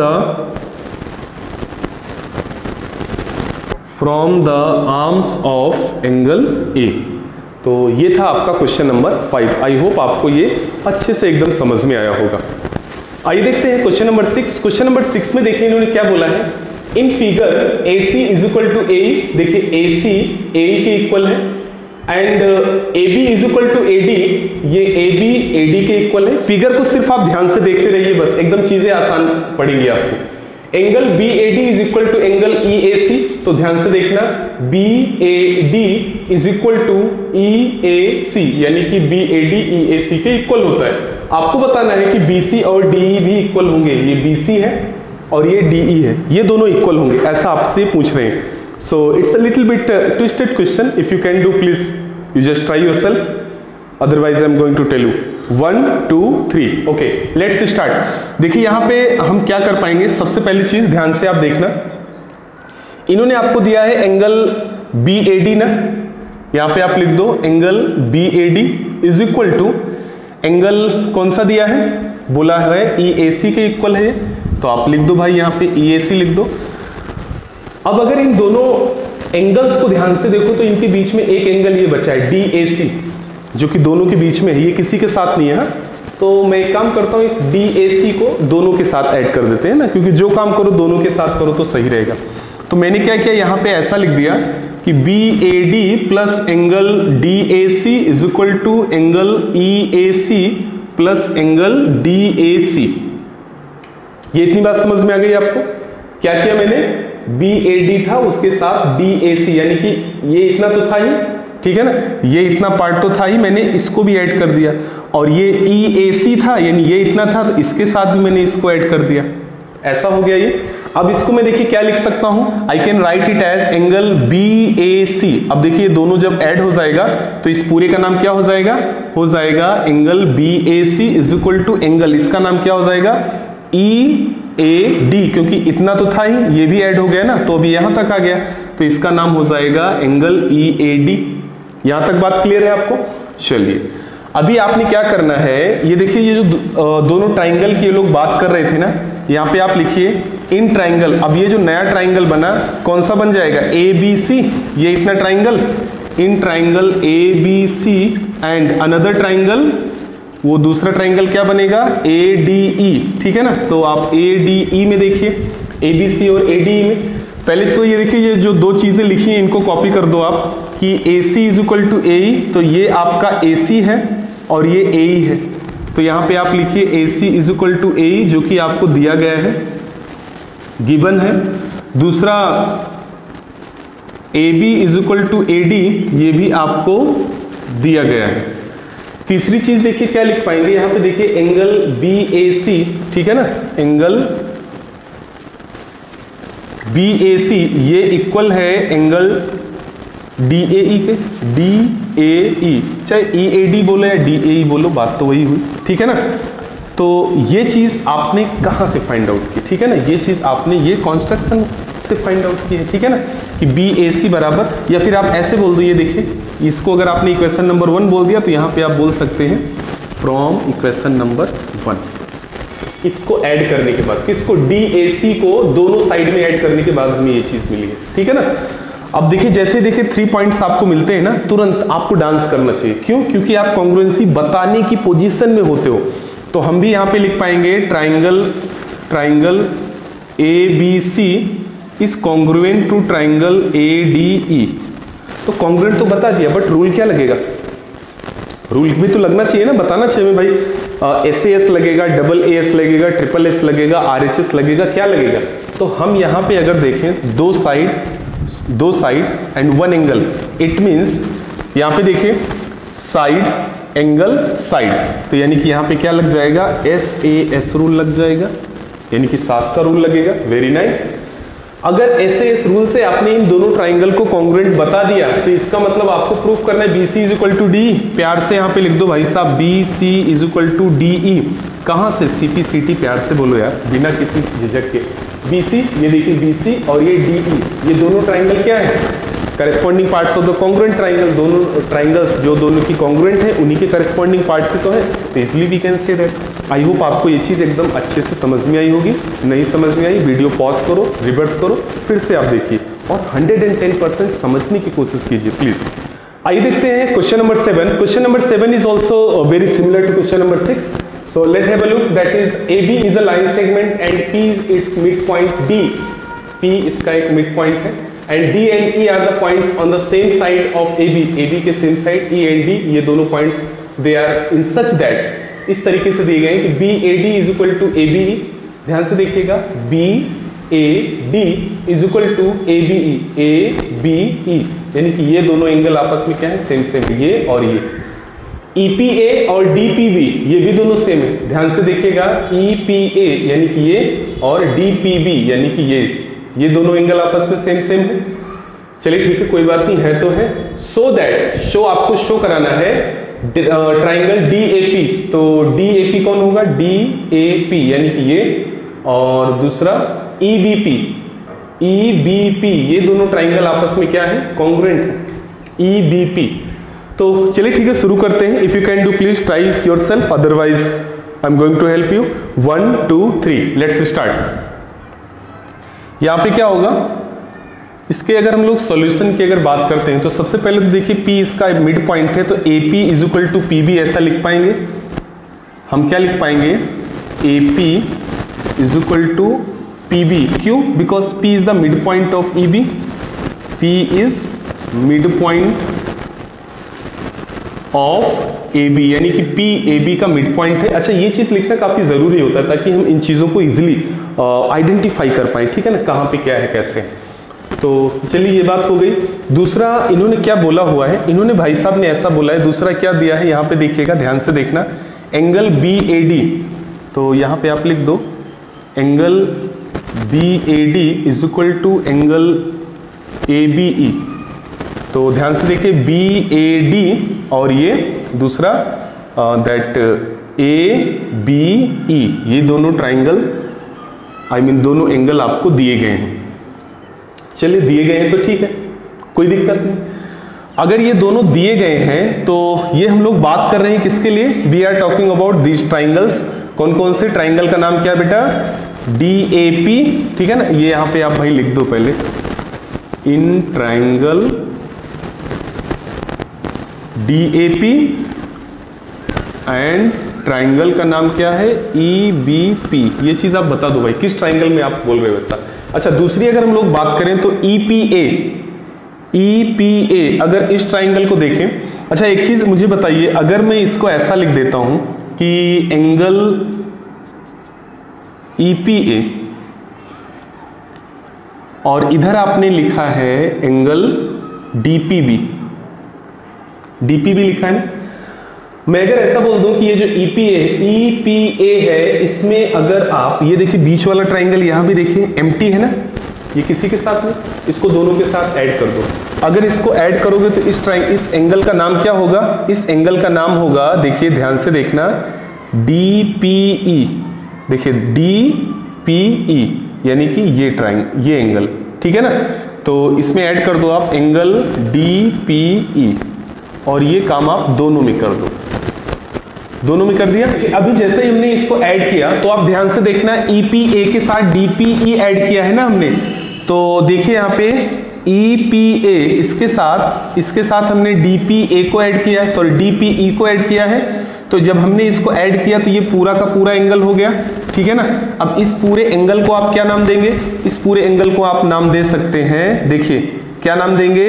the arms of angle A। तो ये था आपका क्वेश्चन नंबर 5। आई होप आपको ये अच्छे से एकदम समझ में आया होगा। आइए देखते हैं क्वेश्चन नंबर 6। क्वेश्चन नंबर 6 में देखिए इन्होंने क्या बोला है, in figure AC is equal to AE। देखिए AC AE के इक्वल है and AB is equal to AD, ये AB AD के इक्वल है। फिगर को सिर्फ आप ध्यान से देखते रहिए, बस एकदम चीजें आसान पड़ेंगी आपको। Angle BAD is equal to angle EAC, तो ध्यान से देखना, BAD is equal to EAC, यानी कि BAD EAC के इक्वल होता है। आपको बताना है कि BC और DE भी इक्वल होंगे, ये BC है और ये DE है, ये दोनों इक्वल होंगे, ऐसा आपसे पूछ रहे हैं। So it's a little bit twisted question. If you can do, please you just try yourself. Otherwise I'm going to tell you. 1 2 3. Okay, let's start. देखिए यहाँ पे हम क्या कर पाएंगे। सबसे पहली चीज ध्यान से आप देखना, इन्होंने आपको दिया है एंगल BAD ना, यहाँ पे आप लिख दो angle BAD is equal to angle कौन सा दिया है, बोला है EAC के इक्वल है, तो आप लिख दो भाई यहाँ पे EAC लिख दो। अब अगर इन दोनों एंगल्स को ध्यान से देखो तो इनके बीच में एक एंगल ये बचा है DAC, जो कि दोनों के बीच में है, ये किसी के साथ नहीं है ना, तो मैं एक काम करता हूं, इस DAC को दोनों के साथ ऐड कर देते हैं ना, क्योंकि जो काम करो दोनों के साथ करो तो सही रहेगा। तो मैंने क्या किया, यहां पे ऐसा लिख दिया कि BAD plus angle DAC is equal to angle EAC plus angle DAC। ये इतनी बात समझ में आ गई आपको। क्या किया मैंने, BAD था उसके साथ DAC, यानी कि ये इतना तो था ही, ठीक है ना, ये इतना पार्ट तो था ही, मैंने इसको भी ऐड कर दिया, और ये EAC था यानी ये इतना था, तो इसके साथ भी मैंने इसको ऐड कर दिया, ऐसा हो गया ये। अब इसको मैं देखिए क्या लिख सकता हूं, I can write it as angle BAC। अब देखिए दोनों जब ऐड हो जाएगा तो इस पूरे का नाम क्या हो जाएगा, angle BAC is equal to angle, इसका नाम क्या हो जाएगा, EAD, क्योंकि इतना तो था ही, ये भी ऐड हो गया ना, तो अभी यहां तक आ गया, तो इसका नाम हो जाएगा एंगल EAD। यहां तक बात क्लियर है आपको। चलिए अभी आपने क्या करना है, ये देखिए ये जो दोनों ट्राइंगल की ये लोग बात कर रहे थे ना, यहां पे आप लिखिए इन ट्राइंगल। अब ये जो नया ट्राइंगल बना कौन सा बन जाएगा, ABC, ये इतना triangle, in triangle ABC and another triangle, वो दूसरा ट्राइंगल क्या बनेगा, ADE, ठीक है ना। तो आप ADE में देखिए, ABC और ADE में, पहले तो ये देखिए ये जो दो चीजें लिखी हैं इनको कॉपी कर दो आप, कि AC is equal to AE, तो ये आपका AC है और ये AE है, तो यहां पे आप लिखिए AC is equal to AE, जो कि आपको दिया गया है, गिवन है। दूसरा AB is equal to AD, ये भी आपको दिया गया है। तीसरी चीज देखिए क्या लिख पाएंगे, यहां पे देखिए एंगल BAC, ठीक है ना, एंगल BAC ये इक्वल है एंगल DAE के, DAE, चाहे EAD बोलो या DAE बोलो, बात तो वही हुई, ठीक है ना। तो ये चीज आपने कहां से फाइंड आउट की, ठीक है ना, ये चीज आपने ये कॉन्स्ट्रक्शन से फाइंड आउट की है, ठीक है ना, कि BAC बराबर, या फिर आप ऐसे बोल दो, ये देखिए इसको अगर आपने इक्वेशन नंबर 1 बोल दिया तो यहां पे आप बोल सकते हैं फ्रॉम इक्वेशन नंबर 1। इसको ऐड करने के बाद, किसको, DAC को दोनों साइड में ऐड करने के बाद हमें ये चीज मिली है, ठीक है ना। अब देखिए जैसे देखिए 3 पॉइंट्स आपको मिलते हैं ना, तुरंत आपको डांस करना चाहिए, क्यों, क्योंकि आप कॉन्ग्रुएंसी बताने की पोजीशन में होते हो। तो हम भी यहां पे लिख पाएंगे triangle ABC is congruent to triangle ADE। तो कॉन्ग्रुएंट तो बता दिया, बट रूल क्या लगेगा, रूल भी तो लगना चाहिए ना, बताना चाहिए भाई, SAS लगेगा, AAS लगेगा, SSS लगेगा, RHS लगेगा, क्या लगेगा। तो हम यहां पे अगर देखें दो side and 1 angle, it means यहां पे देखिए साइड एंगल साइड, तो यानी कि यहां पे क्या लग जाएगा, SAS रूल लग जाएगा, यानी कि SAS का रूल लगेगा। Very nice. अगर SAS रूल से आपने इन दोनों ट्राइंगल को कॉन्ग्रुएंट बता दिया, तो इसका मतलब आपको प्रूफ करना है BC is equal to DE। प्यार से यहां पे लिख दो भाई साहब, BC is equal to DE। कहां से, CPCT, प्यार से बोलो यार, बिना किसी झिझक के। BC, ये देखिए BC और ये DE, ये दोनों ट्राइंगल क्या है, corresponding parts of the congruent triangle. दोनों ट्राइंगल्स जो दोनों की कॉन्ग्रुएंट है उन्हीं के करेस्पॉन्डिंग पार्ट्स से तो है, तो इसलिए we can say that. I hope आपको ये चीज एकदम अच्छे से समझ में आई होगी। नहीं समझ में आई, वीडियो पॉज करो, रिवर्स करो, फिर से आप देखिए और 110% समझने की कोशिश कीजिए प्लीज। आइए देखते हैं question number 7। Question number 7 is also very similar to question number 6। So let's have a look. That is AB is a line segment and P is its midpoint D. P इसका एक midpoint है and D and E are the points on the same side of A B के same side E and D, ये दोनों points they are in such that, इस तरीके से दिए गए कि B A D is equal to A B E. ध्यान से देखिएगा, B A D is equal to A B E, यानी कि ये दोनों एंगल आपस में क्या है, सेम सेम, ये और ये। EPA और DPB ये भी दोनों सेम है। ध्यान से देखिएगा, EPA यानी कि ये और DPB यानी कि ये दोनों एंगल आपस में सेम सेम है। चलिए ठीक है, कोई बात नहीं, है तो है। सो दैट, शो आपको शो कराना है ट्राइंगल DAP, तो DAP कौन होगा, DAP यानी कि ये, और दूसरा EBP, ये दोनों ट्राइंगल आपस में क्या है, कॉन्ग्रुएंट है, EBP। तो चलिए ठीक है, शुरू करते हैं। If you can do please try yourself, otherwise I am going to help you. 1 2 3 let's start. यहां पे क्या होगा, इसके अगर हम लोग सॉल्यूशन की अगर बात करते हैं तो सबसे पहले तो देखिए P इसका मिड पॉइंट है, तो AP is equal to PB ऐसा लिख पाएंगे हम। क्या लिख पाएंगे, AP is equal to PB। क्यों, because P is the mid point of EB, P is mid point of AB, यानी कि P AB का मिड पॉइंट है। अच्छा, ये चीज लिखना काफी जरूरी होता है ताकि हम इन चीजों को इजिली आइडेंटिफाई कर पाए, ठीक है ना, कहाँ पे क्या है कैसे। तो चलिए ये बात हो गई। दूसरा इन्होंने क्या बोला हुआ है, इन्होंने भाई साहब ने ऐसा बोला है, दूसरा क्या दिया है यहाँ पे देखिएगा, ध्यान से देखना, एंगल BAD, तो यहाँ पे आप लिख दो angle BAD is equal to angle ABE। तो ध्यान से देखिए, BAD और ये दूसरा दैट ABE, ये दोनों ट्राइंगल दोनों एंगल आपको दिए गए हैं। चलिए दिए गए हैं तो ठीक है, कोई दिक्कत नहीं। अगर ये दोनों दिए गए हैं तो ये हम लोग बात कर रहे हैं किसके लिए, we are talking about these triangles. कौन कौन से ट्राइंगल का नाम क्या है बेटा, DAP, ठीक है ना। ये यहां पे आप भाई लिख दो पहले, in triangle DAP and triangle का नाम क्या है, EBP। ये चीज आप बता दो भाई, किस ट्राइंगल में आप बोल रहे हो वैसा। अच्छा, दूसरी अगर हम लोग बात करें तो EPA, अगर इस ट्राइंगल को देखें। अच्छा, एक चीज मुझे बताइए, अगर मैं इसको ऐसा लिख देता हूं कि एंगल EPA और इधर आपने लिखा है एंगल DPB लिखा है ना। मैं अगर ऐसा बोल दूं कि ये जो EPA है, इसमें अगर आप ये देखिए बीच वाला ट्राइंगल यहां भी देखिए एम्प्टी है ना, ये किसी के साथ में, इसको दोनों के साथ ऐड कर दो। अगर इसको ऐड करोगे तो इस एंगल का नाम क्या होगा, इस एंगल का नाम होगा, देखिए ध्यान से देखना, DPE। देखिए DPE यानी कि ये एंगल, ठीक है ना। तो इसमें ऐड कर दो आप एंगल DPE और ये काम आप दोनों में कर दो, दोनों में कर दिया। अभी जैसे ही हमने इसको ऐड किया तो आप ध्यान से देखना, EPA के साथ DPE ऐड किया है ना हमने, तो देखिए यहाँ पे EPA इसके साथ हमने DPA को ऐड किया है, सॉरी DPE को ऐड किया है। तो जब हमने इसको ऐड किया तो ये पूरा का पूरा एंगल हो गया, ठीक है ना। अब इस पूरे एंगल को आप क्या नाम देंगे, इस पूरे एंगल को आप नाम दे सकते हैं, देखिए क्या नाम देंगे,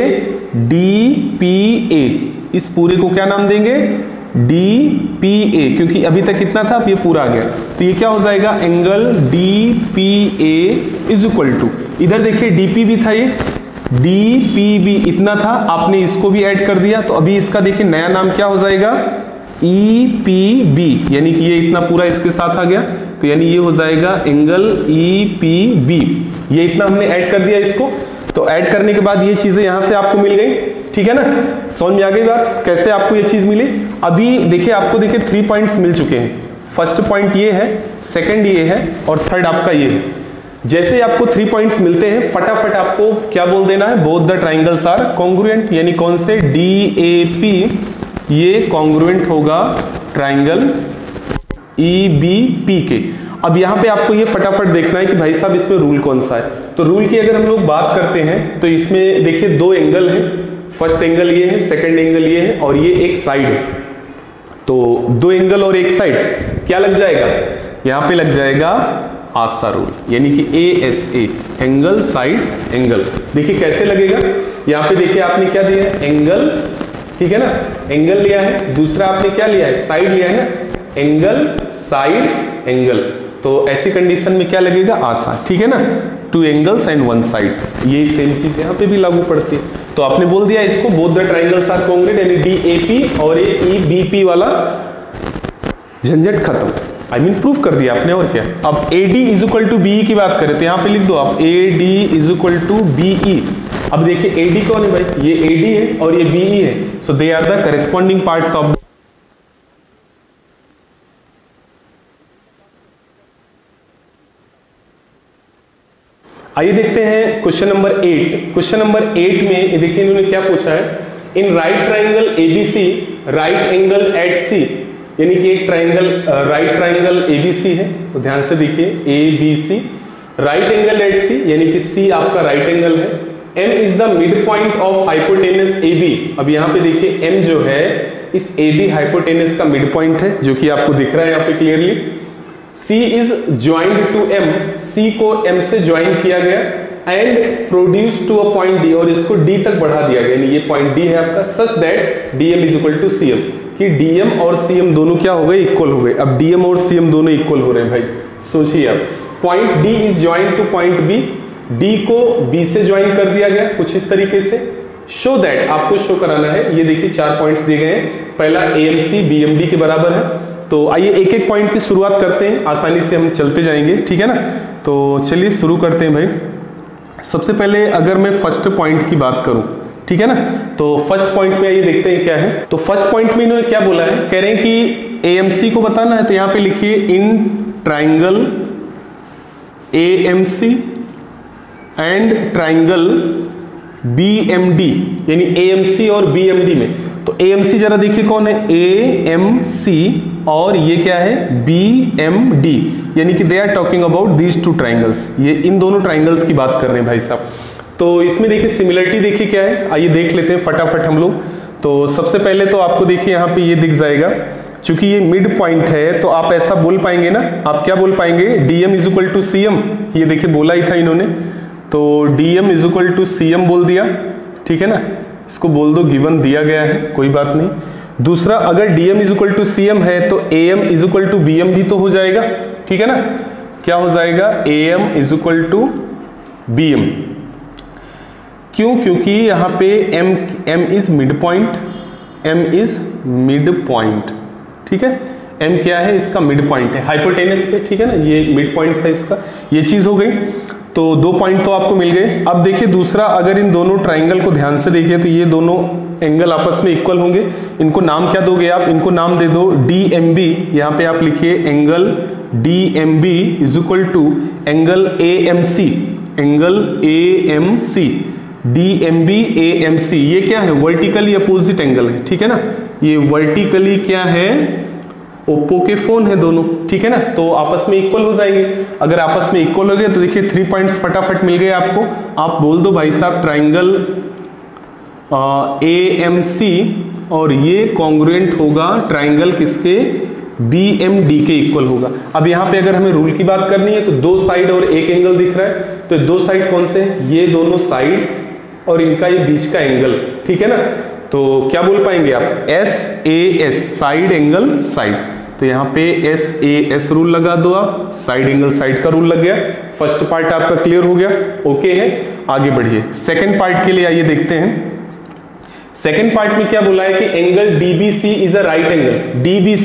DPA। इस पूरे को क्या नाम देंगे, DPA, क्योंकि अभी तक कितना था, अब ये पूरा आ गया, तो ये क्या हो जाएगा, angle DPA is equal to, इधर देखिए DPB था, ये DPB इतना था, आपने इसको भी ऐड कर दिया, तो अभी इसका देखिए नया नाम क्या हो जाएगा, EPB, यानी कि ये इतना पूरा इसके साथ आ गया, तो यानी ये हो जाएगा एंगल EPB। ये इतना हमने ऐड कर दिया इसको, तो ऐड करने के बाद ये चीजें यहां से आपको मिल गई, ठीक है ना। समझ में आ गई बात, कैसे आपको ये चीज मिली। अभी देखिए आपको 3 पॉइंट्स मिल चुके हैं। फर्स्ट पॉइंट ये है, सेकंड ये है और थर्ड आपका ये है। जैसे ही आपको 3 पॉइंट्स मिलते हैं, फटाफट आपको क्या बोल देना है, both the triangles are congruent, यानी कौन से, DAP ये कॉन्ग्रुएंट होगा ट्राइंगल EBP के। अब यहां पे आपको ये फटाफट देखना है कि भाई साहब इसमें रूल कौन सा है। तो रूल की अगर हम लोग बात करते हैं तो इसमें देखिए 2 एंगल है, फर्स्ट एंगल ये है, सेकंड एंगल ये है और ये एक साइड है। तो 2 एंगल और एक साइड क्या लग जाएगा, यहां पे लग जाएगा आसा रूल, यानी कि ASA, एंगल साइड एंगल। देखिए कैसे लगेगा, यहाँ पे देखिए आपने क्या दिया है, एंगल, ठीक है ना, एंगल लिया है, दूसरा आपने क्या लिया है, साइड लिया है ना, एंगल साइड एंगल। तो ऐसी कंडीशन में क्या लगेगा, आसा, ठीक है ना, 2 एंगल्स एंड 1 साइड। ये सेम चीज यहाँ पे भी लागू पड़ती है। तो आपने बोल दिया इसको both the triangles are congruent, यानी DAP और ये EBP वाला झंझट खत्म, आई मीन प्रूफ कर दिया आपने, और क्या। अब AD is equal to BE की बात करें तो यहाँ पे लिख दो आप AD is equal to BE। अब देखिए AD कौन है भाई, ये AD है और ये BE है, so they are the corresponding parts of. आइए देखते हैं क्वेश्चन नंबर 8। क्वेश्चन नंबर 8 में देखिए इन्होंने क्या पूछा है, in right triangle ABC right angle at C, यानी कि एक ट्राइंगल राइट ट्राइंगल ABC है, तो ध्यान से देखिए ABC right angle at C, यानी कि C आपका राइट एंगल है। M is the mid point of hypotenuse AB। अब यहाँ पे देखिए M जो है इस AB हाइपोटेनस का मिड पॉइंट है, जो कि आपको दिख रहा है यहाँ पे clearly. C is joined to M, C को M से ज्वाइन किया गया and produce to a point D, और इसको D तक बढ़ा दिया गया, यानी ये पॉइंट D है आपका, such that DM is equal to CM, कि DM और CM दोनों क्या हो गए, इक्वल हो गए। अब DM और CM दोनों इक्वल हो रहे हैं भाई, सोचिए आप, point D is joined to point B, D को B से ज्वाइन कर दिया गया कुछ इस तरीके से। शो दैट, आपको शो कराना है, ये देखिए 4 पॉइंट्स दिए गए हैं, पहला AMC BMD के बराबर है। तो आइए एक एक पॉइंट की शुरुआत करते हैं, आसानी से हम चलते जाएंगे, ठीक है ना। तो चलिए शुरू करते हैं भाई। सबसे पहले अगर मैं फर्स्ट पॉइंट की बात करूं, ठीक है ना, तो फर्स्ट पॉइंट में आइए देखते हैं क्या है। तो फर्स्ट पॉइंट में इन्होंने क्या बोला है, कह रहे हैं कि AMC को बताना है, तो यहां पे लिखिए in triangle AMC and triangle BMD, यानी AMC और BMD में। तो AMC जरा देखिए कौन है, AMC, और ये क्या है, BMD, यानी कि they are talking about these 2 triangles, ये इन दोनों ट्राइंगल्स की बात कर रहे हैं भाई साहब। तो इसमें देखिए सिमिलरिटी देखिए क्या है, आइए देख लेते हैं फटाफट हम लोग। तो सबसे पहले तो आपको देखिए यहाँ पे ये दिख जाएगा, चूंकि ये मिड पॉइंट है तो आप ऐसा बोल पाएंगे ना, आप क्या बोल पाएंगे, DM is equal to CM, ये देखिए बोला ही था इन्होंने, तो DM is equal to CM बोल दिया, ठीक है ना, इसको बोल दो गिवन दिया गया है, कोई बात नहीं। दूसरा, अगर DM is equal to CM है तो AM is equal to BM भी तो हो जाएगा, ठीक है ना, क्या हो जाएगा, AM is equal to BM। क्यों, क्योंकि यहां पे M is mid point, M is mid point, ठीक है, M क्या है, इसका मिड पॉइंट है हाइपोटेनस पे, ठीक है ना, ये मिड पॉइंट था इसका, ये चीज हो गई। तो 2 पॉइंट तो आपको मिल गए। अब देखिए दूसरा, अगर इन दोनों ट्राइंगल को ध्यान से देखिए तो ये दोनों एंगल आपस में इक्वल होंगे, इनको नाम क्या दोगे आप, इनको नाम दे दो DMB, यहाँ पे आप लिखिए angle DMB is equal to angle AMC, angle AMC, DMB AMC, ये क्या है, वर्टिकली अपोजिट एंगल है, ठीक है ना, ये वर्टिकली क्या है, ओप्पो के फोन है दोनों, ठीक है ना, तो आपस में इक्वल हो जाएंगे। अगर आपस में इक्वल हो गए तो देखिए 3 पॉइंट्स फटाफट मिल गए आपको। आप बोल दो भाई साहब ट्राइंगल AMC और ये कॉन्ग्रुएंट होगा ट्राइंगल किसके, BMD के इक्वल होगा। अब यहाँ पे अगर हमें रूल की बात करनी है तो 2 साइड और एक एंगल दिख रहा है, तो 2 साइड कौन से, ये दोनों साइड और इनका ये बीच का एंगल, ठीक है ना, तो क्या बोल पाएंगे आप, SAS, साइड एंगल साइड। तो यहाँ पे SAS रूल लगा दो आप, साइड एंगल साइड का रूल लग गया। फर्स्ट पार्ट आपका क्लियर हो गया, ओके है, आगे बढ़िए। सेकंड पार्ट के लिए आइए देखते हैं। सेकंड पार्ट में क्या बोला है कि angle DBC is a right angle,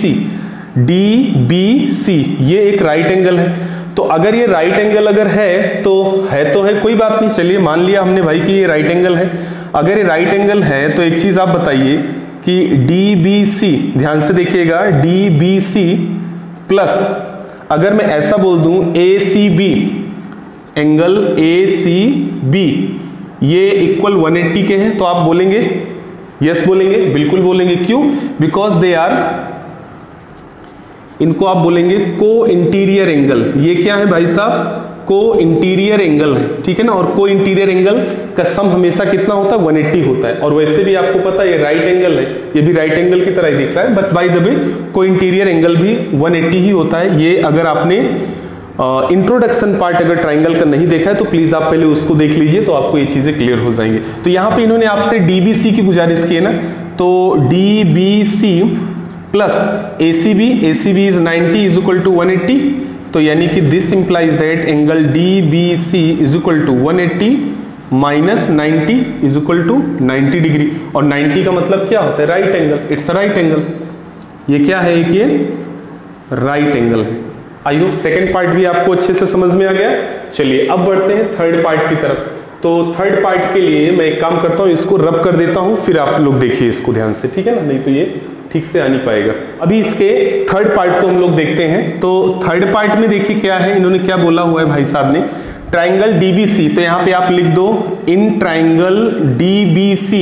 DBC ये एक राइट एंगल है। तो अगर ये राइट एंगल अगर है तो है कोई बात नहीं, चलिए मान लिया हमने भाई कि ये राइट एंगल है। अगर ये राइट एंगल है तो एक चीज आप बताइए कि DBC, ध्यान से देखिएगा, DBC प्लस अगर मैं ऐसा बोल दूं ACB, एंगल ACB ये इक्वल 180 के हैं, तो आप बोलेंगे यस, बोलेंगे बिल्कुल बोलेंगे, क्यों, बिकॉज दे आर, इनको आप बोलेंगे को इंटीरियर एंगल। ये क्या है भाई साहब, को इंटीरियर एंगल है, ठीक है ना, और को इंटीरियर एंगल का सम हमेशा कितना होता है, 180 होता है। और वैसे भी आपको पता है ये राइट एंगल है, ये भी राइट एंगल की तरह ही दिख रहा है, बट बाय द वे को इंटीरियर एंगल भी 180 ही होता है। ये अगर आपने इंट्रोडक्शन पार्ट अगर ट्राइंगल का नहीं देखा है तो प्लीज आप पहले उसको देख लीजिए, तो आपको ये चीजें क्लियर हो जाएंगी। तो यहाँ पे इन्होंने आपसे डीबीसी की गुजारिश की है ना, तो DBC plus ACB, ACB is 90 is equal to 180, तो यानी कि this implies that angle DBC is equal to 180 minus 90 is equal to 90 degree. और 90 का मतलब क्या होता है? Right angle, it's right angle. ये क्या है? एक ये राइट एंगल है। आई होप सेकेंड पार्ट भी आपको अच्छे से समझ में आ गया। चलिए अब बढ़ते हैं थर्ड पार्ट की तरफ। तो थर्ड पार्ट के लिए मैं एक काम करता हूं, इसको रब कर देता हूं, फिर आप लोग देखिए इसको ध्यान से, ठीक है ना, नहीं तो ये ठीक से आ नहीं पाएगा। अभी इसके थर्ड पार्ट को हम लोग देखते हैं। तो थर्ड पार्ट में देखिए क्या है, इन्होंने क्या बोला हुआ है भाई साहब ने, ट्राइंगल डीबीसी, तो यहां पे आप लिख दो in triangle DBC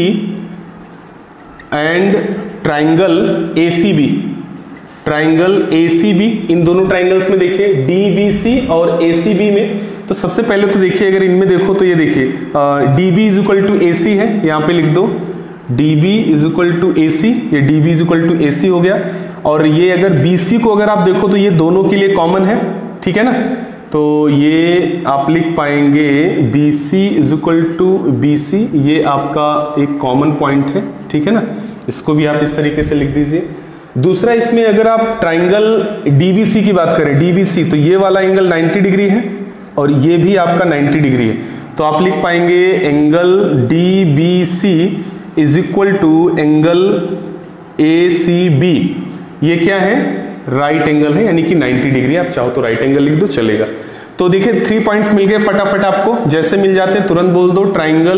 and triangle ACB, triangle ACB, इन दोनों ट्राइंगल्स में देखिए डीबीसी और एसीबी में, तो सबसे पहले तो देखिए अगर इनमें देखो तो ये देखिए DB is equal to AC है, यहां पे लिख दो DB is equal to AC, ये DB is equal to AC हो गया। और ये अगर बीसी को अगर आप देखो तो ये दोनों के लिए कॉमन है, ठीक है ना, तो ये आप लिख पाएंगे BC is equal to BC, ये आपका एक कॉमन पॉइंट है, ठीक है ना, इसको भी आप इस तरीके से लिख दीजिए। दूसरा इसमें अगर आप ट्राइंगल डीबीसी की बात करें, डीबीसी, तो ये वाला एंगल 90 डिग्री है और ये भी आपका 90 डिग्री है, तो आप लिख पाएंगे angle DBC is equal to angle ACB, ये क्या है? राइट एंगल है, यानी कि 90 डिग्री। आप चाहो तो राइट एंगल लिख दो, चलेगा। तो देखिए 3 पॉइंट्स मिल गए फटाफट आपको, जैसे मिल जाते हैं तुरंत बोल दो, ट्राइंगल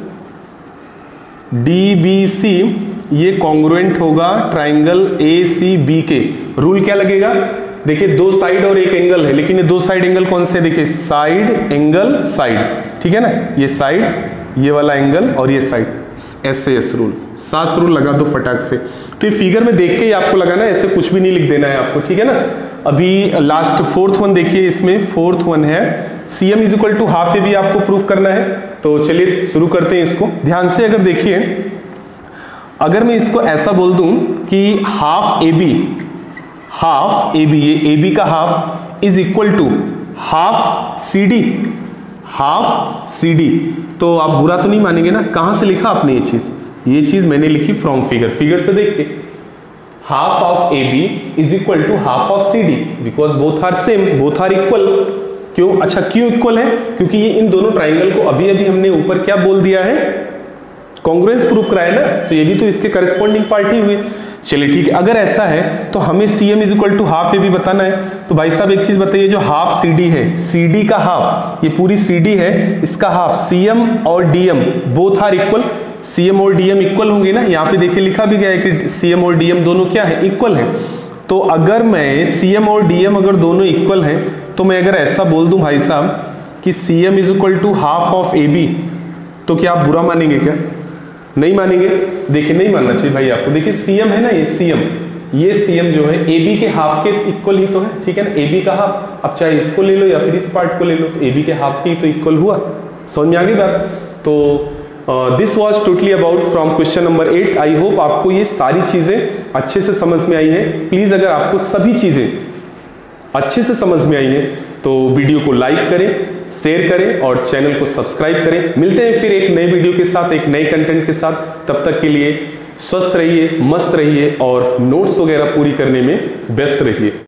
डीबीसी ये कॉन्ग्रुएंट होगा ट्राइंगल एसीबी के। रूल क्या लगेगा? देखिए दो साइड और एक एंगल है, लेकिन ये दो साइड एंगल कौन से? देखिए साइड एंगल साइड, ठीक है ना, ये साइड, ये वाला एंगल और ये side, SAS rule, SAS rule लगा दो फटाक से। तो ये फिगर में देख के ही आपको लगाना है, ऐसे कुछ भी नहीं लिख देना है आपको, ठीक है ना। अभी लास्ट फोर्थ वन देखिए, इसमें फोर्थ वन है CM is equal to half AB, आपको प्रूफ करना है। तो चलिए शुरू करते हैं इसको ध्यान से। अगर देखिए, अगर मैं इसको ऐसा बोल दूं कि हाफ AB, हाफ AB, ये AB का half is equal to half CD, half CD, तो आप बुरा तो नहीं मानेंगे ना। कहां से लिखा आपने ये चीज? ये चीज मैंने लिखी फ्रॉम फिगर, फिगर से देख के। Half of AB is equal to half of CD, because both are same, both are equal. क्यों? अच्छा क्यों इक्वल है? क्योंकि ये इन दोनों ट्राइंगल को अभी अभी हमने ऊपर क्या बोल दिया है? कॉन्ग्रुएंस प्रूफ कराया ना, तो ये भी तो इसके करस्पॉन्डिंग पार्ट ही हुए। चलिए ठीक है, अगर ऐसा है तो हमें CM is equal to half AB बताना है। तो भाई साहब एक चीज बताइए, जो हाफ CD है, CD का हाफ, ये पूरी CD है, इसका हाफ CM और DM both are equal, CM और DM इक्वल होंगे ना। यहाँ पे देखिए लिखा भी गया है कि CM और DM दोनों क्या है? इक्वल है। तो अगर मैं CM और DM अगर दोनों इक्वल हैं, तो मैं अगर ऐसा बोल दूं भाई साहब कि CM is equal to half of AB, तो क्या आप बुरा मानेंगे? क्या नहीं मानेंगे? देखिए नहीं मानना चाहिए भाई आपको। देखिए CM है ना, ये CM, ये CM जो है AB के हाफ के इक्वल ही तो है, ठीक है ना, AB का हाफ। अब चाहे इसको ले लो या फिर इस पार्ट को ले लो, तो AB के हाफ की तो इक्वल हुआ। समझ में आ गई बात? तो this was totally about from question number 8। आई होप आपको ये सारी चीजें अच्छे से समझ में आई है। प्लीज अगर आपको सभी चीजें अच्छे से समझ में आई है तो वीडियो को लाइक करें, शेयर करें और चैनल को सब्सक्राइब करें। मिलते हैं फिर एक नए वीडियो के साथ, एक नए कंटेंट के साथ। तब तक के लिए स्वस्थ रहिए, मस्त रहिए और नोट्स वगैरह पूरी करने में व्यस्त रहिए।